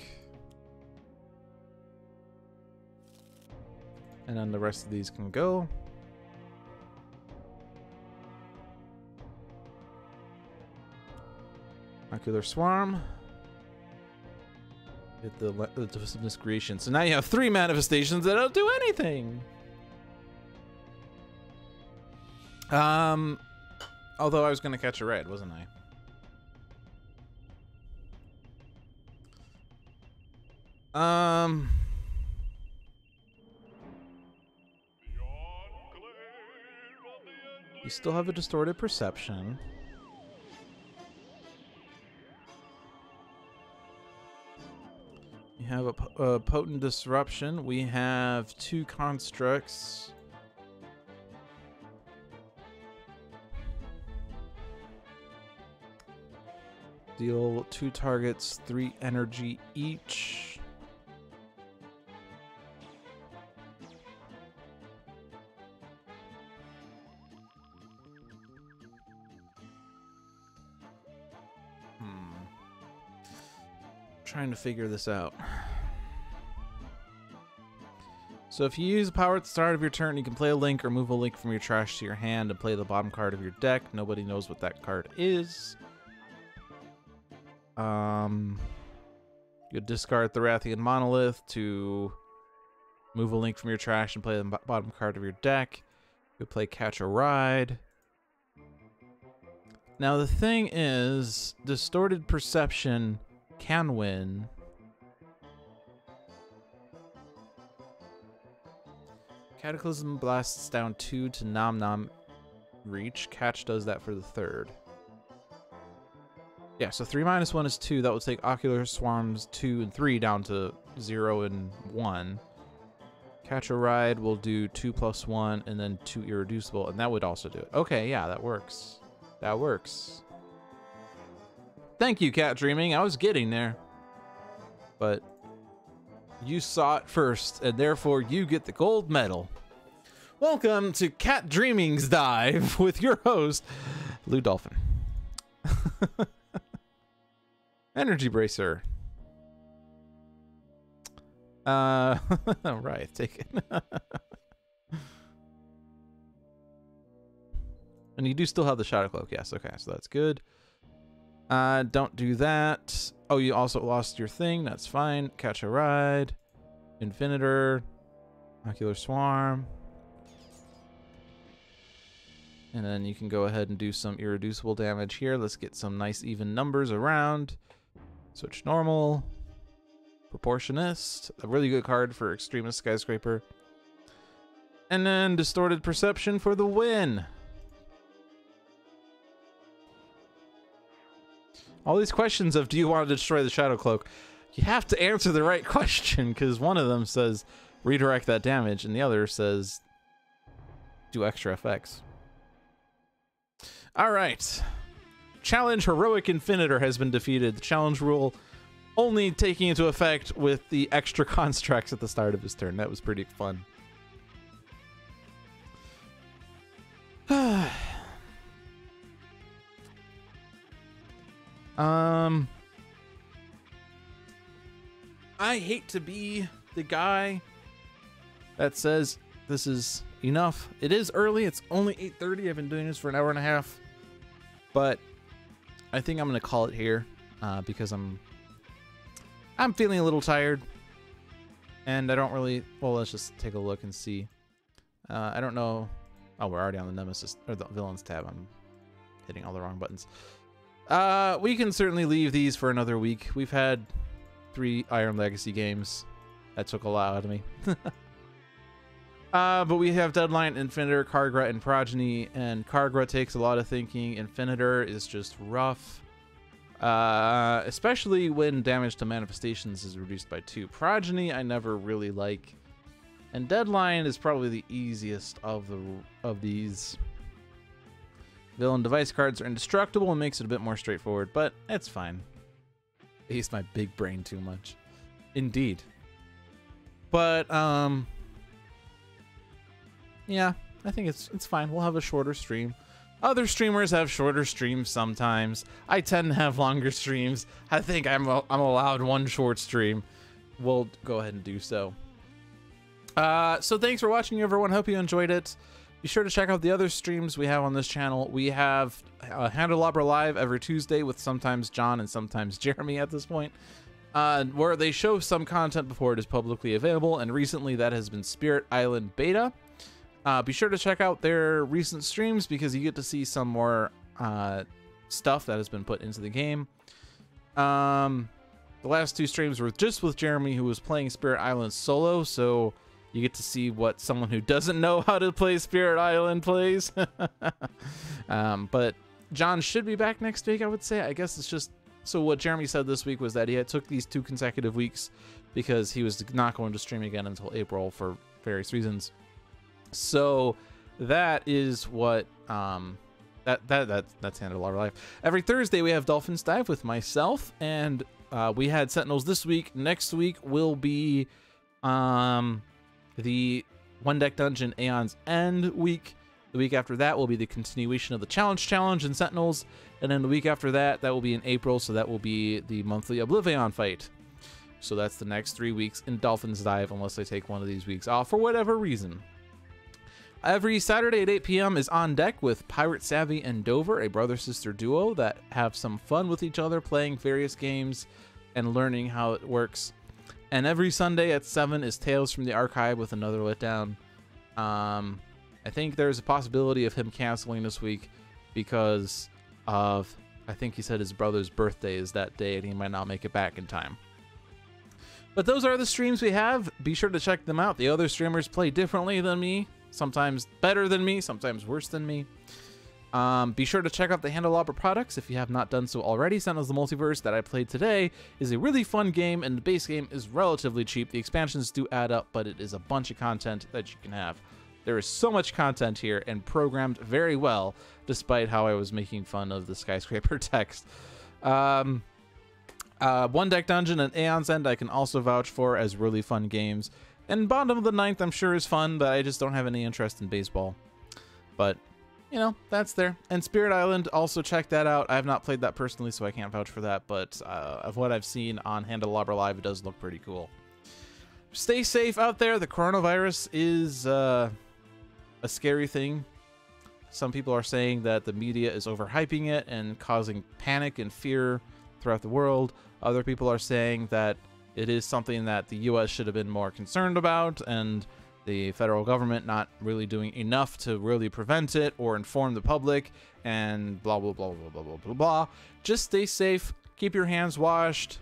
Speaker 1: And then the rest of these can go. Ocular Swarm. Get the Twisted Miscreation. So now you have 3 manifestations that don't do anything. Although I was going to catch a red, wasn't I? You still have a Distorted Perception. You have a Potent Disruption. We have 2 Constructs. Deal 2 targets 3 energy each. Trying to figure this out. So if you use power at the start of your turn, you can play a link or move a link from your trash to your hand and play the bottom card of your deck. Nobody knows what that card is. You discard the Rathian Monolith to move a link from your trash and play the bottom card of your deck. We play Catch a Ride. Now the thing is, Distorted Perception can win. Cataclysm blasts down 2 to Nom Nom reach. Catch does that for the 3rd. Yeah, so 3 minus 1 is 2. That will take Ocular Swarms 2 and 3 down to 0 and 1. Catch a Ride will do 2 plus 1 and then 2 Irreducible, and that would also do it. Okay, yeah, that works. That works. Thank you, Cat Dreaming. I was getting there. But you saw it first, and therefore you get the gold medal. Welcome to Cat Dreaming's Dive with your host, Lou Dolphin. Energy Bracer. Right, take it. And you do still have the Shadow Cloak, yes, okay, so that's good. Don't do that. Oh, you also lost your thing, that's fine. Catch a Ride. Infinitor. Ocular Swarm. And then you can go ahead and do some irreducible damage here. Let's get some nice even numbers around. Switch normal. Proportionist. A really good card for Extremist Skyscraper. And then Distorted Perception for the win. All these questions of do you want to destroy the Shadow Cloak? You have to answer the right question, because one of them says redirect that damage and the other says do extra effects. All right. Challenge Heroic Infinitor has been defeated. The challenge rule only taking into effect with the extra constructs at the start of his turn. That was pretty fun. I hate to be the guy that says this is enough. It is early. It's only 8:30. I've been doing this for an hour and a half. But I think I'm going to call it here because I'm feeling a little tired. And I don't really... Well, let's just take a look and see. I don't know... Oh, we're already on the Nemesis... Or the Villains tab. I'm hitting all the wrong buttons. We can certainly leave these for another week. We've had 3 Iron Legacy games. That took a lot out of me. But we have Deadline, Infinitor, Kargra, and Progeny, and Kargra takes a lot of thinking. Infinitor is just rough. Especially when damage to manifestations is reduced by 2. Progeny I never really like. And Deadline is probably the easiest of these. Villain device cards are indestructible and makes it a bit more straightforward, but it's fine. I use my big brain too much. Indeed. But, yeah, I think it's fine. We'll have a shorter stream. Other streamers have shorter streams sometimes. I tend to have longer streams. I think I'm allowed one short stream. We'll go ahead and do so. So thanks for watching, everyone. Hope you enjoyed it. Be sure to check out the other streams we have on this channel. We have Handelabra Live every Tuesday with sometimes John and sometimes Jeremy at this point, where they show some content before it is publicly available, and recently that has been Spirit Island Beta. Be sure to check out their recent streams because you get to see some more stuff that has been put into the game. The last 2 streams were just with Jeremy, who was playing Spirit Island solo, so you get to see what someone who doesn't know how to play Spirit Island plays. But John should be back next week, I would say. I guess it's just... So what Jeremy said this week was that he had took these 2 consecutive weeks because he was not going to stream again until April for various reasons. So that is what that's Handelabra Live. Every Thursday we have Dolphins Dive with myself, and we had Sentinels this week. Next week will be the One Deck Dungeon Aeon's End week. The week after that will be the continuation of the Challenge and Sentinels, and then the week after that will be in April, so that will be the monthly Oblivion fight. So that's the next 3 weeks in Dolphins Dive, unless I take one of these weeks off for whatever reason. Every Saturday at 8 p.m. is On Deck with Pirate Savvy and Dover, a brother-sister duo that have some fun with each other, playing various games and learning how it works. And every Sunday at 7 is Tales from the Archive with another letdown. I think there's a possibility of him canceling this week because of, I think he said his brother's birthday is that day and he might not make it back in time. But those are the streams we have. Be sure to check them out. The other streamers play differently than me, sometimes better than me, sometimes worse than me. Be sure to check out the Handelabra products if you have not done so already. Sentinels of the Multiverse that I played today is a really fun game, and the base game is relatively cheap. The expansions do add up, but it is a bunch of content that you can have. There is so much content here and programmed very well, despite how I was making fun of the skyscraper text. One Deck Dungeon and Aeon's End I can also vouch for as really fun games. And Bottom of the Ninth I'm sure is fun, but I just don't have any interest in baseball. But, you know, that's there. And Spirit Island, also check that out. I have not played that personally, so I can't vouch for that, but of what I've seen on Handelabra Live, it does look pretty cool. Stay safe out there. The coronavirus is a scary thing. Some people are saying that the media is overhyping it and causing panic and fear throughout the world. Other people are saying that it is something that the U.S. should have been more concerned about, and the federal government not really doing enough to really prevent it or inform the public, and blah, blah, blah, blah, blah, blah, blah, blah. Just stay safe. Keep your hands washed.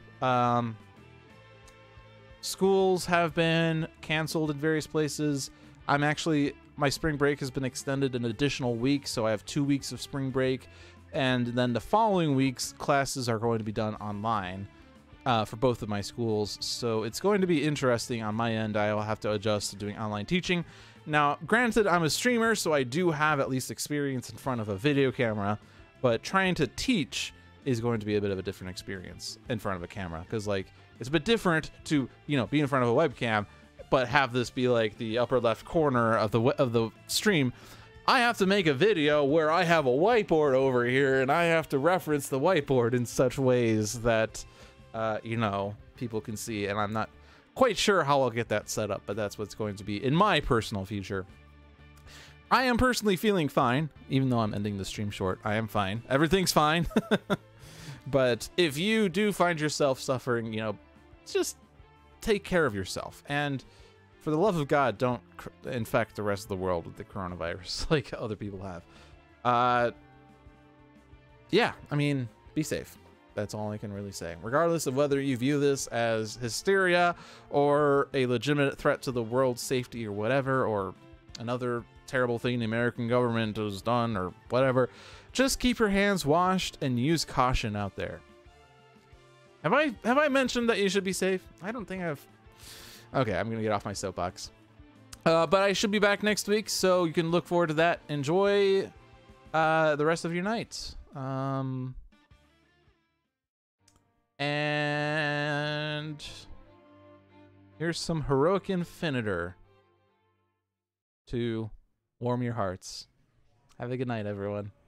Speaker 1: Schools have been canceled in various places. My spring break has been extended an additional week, so I have 2 weeks of spring break. And then the following weeks, classes are going to be done online for both of my schools. So it's going to be interesting on my end. I will have to adjust to doing online teaching. Now, granted, I'm a streamer, so I do have at least experience in front of a video camera. But trying to teach is going to be a bit of a different experience in front of a camera. Because, like, it's a bit different to, you know, be in front of a webcam, but have this be, like, the upper left corner of the stream. I have to make a video where I have a whiteboard over here, and I have to reference the whiteboard in such ways that, you know, people can see. And I'm not quite sure how I'll get that set up, but that's what's going to be in my personal future. I am personally feeling fine, even though I'm ending the stream short. I am fine. Everything's fine. But if you do find yourself suffering, you know, just take care of yourself. And for the love of God, don't infect the rest of the world with the coronavirus like other people have. Yeah, I mean, be safe. That's all I can really say. Regardless of whether you view this as hysteria or a legitimate threat to the world's safety or whatever, or another terrible thing the American government has done or whatever, just keep your hands washed and use caution out there. Have I mentioned that you should be safe? I don't think I've. Okay, I'm gonna get off my soapbox. But I should be back next week, so you can look forward to that. Enjoy the rest of your night. And here's some Heroic Infinitor to warm your hearts. Have a good night, everyone.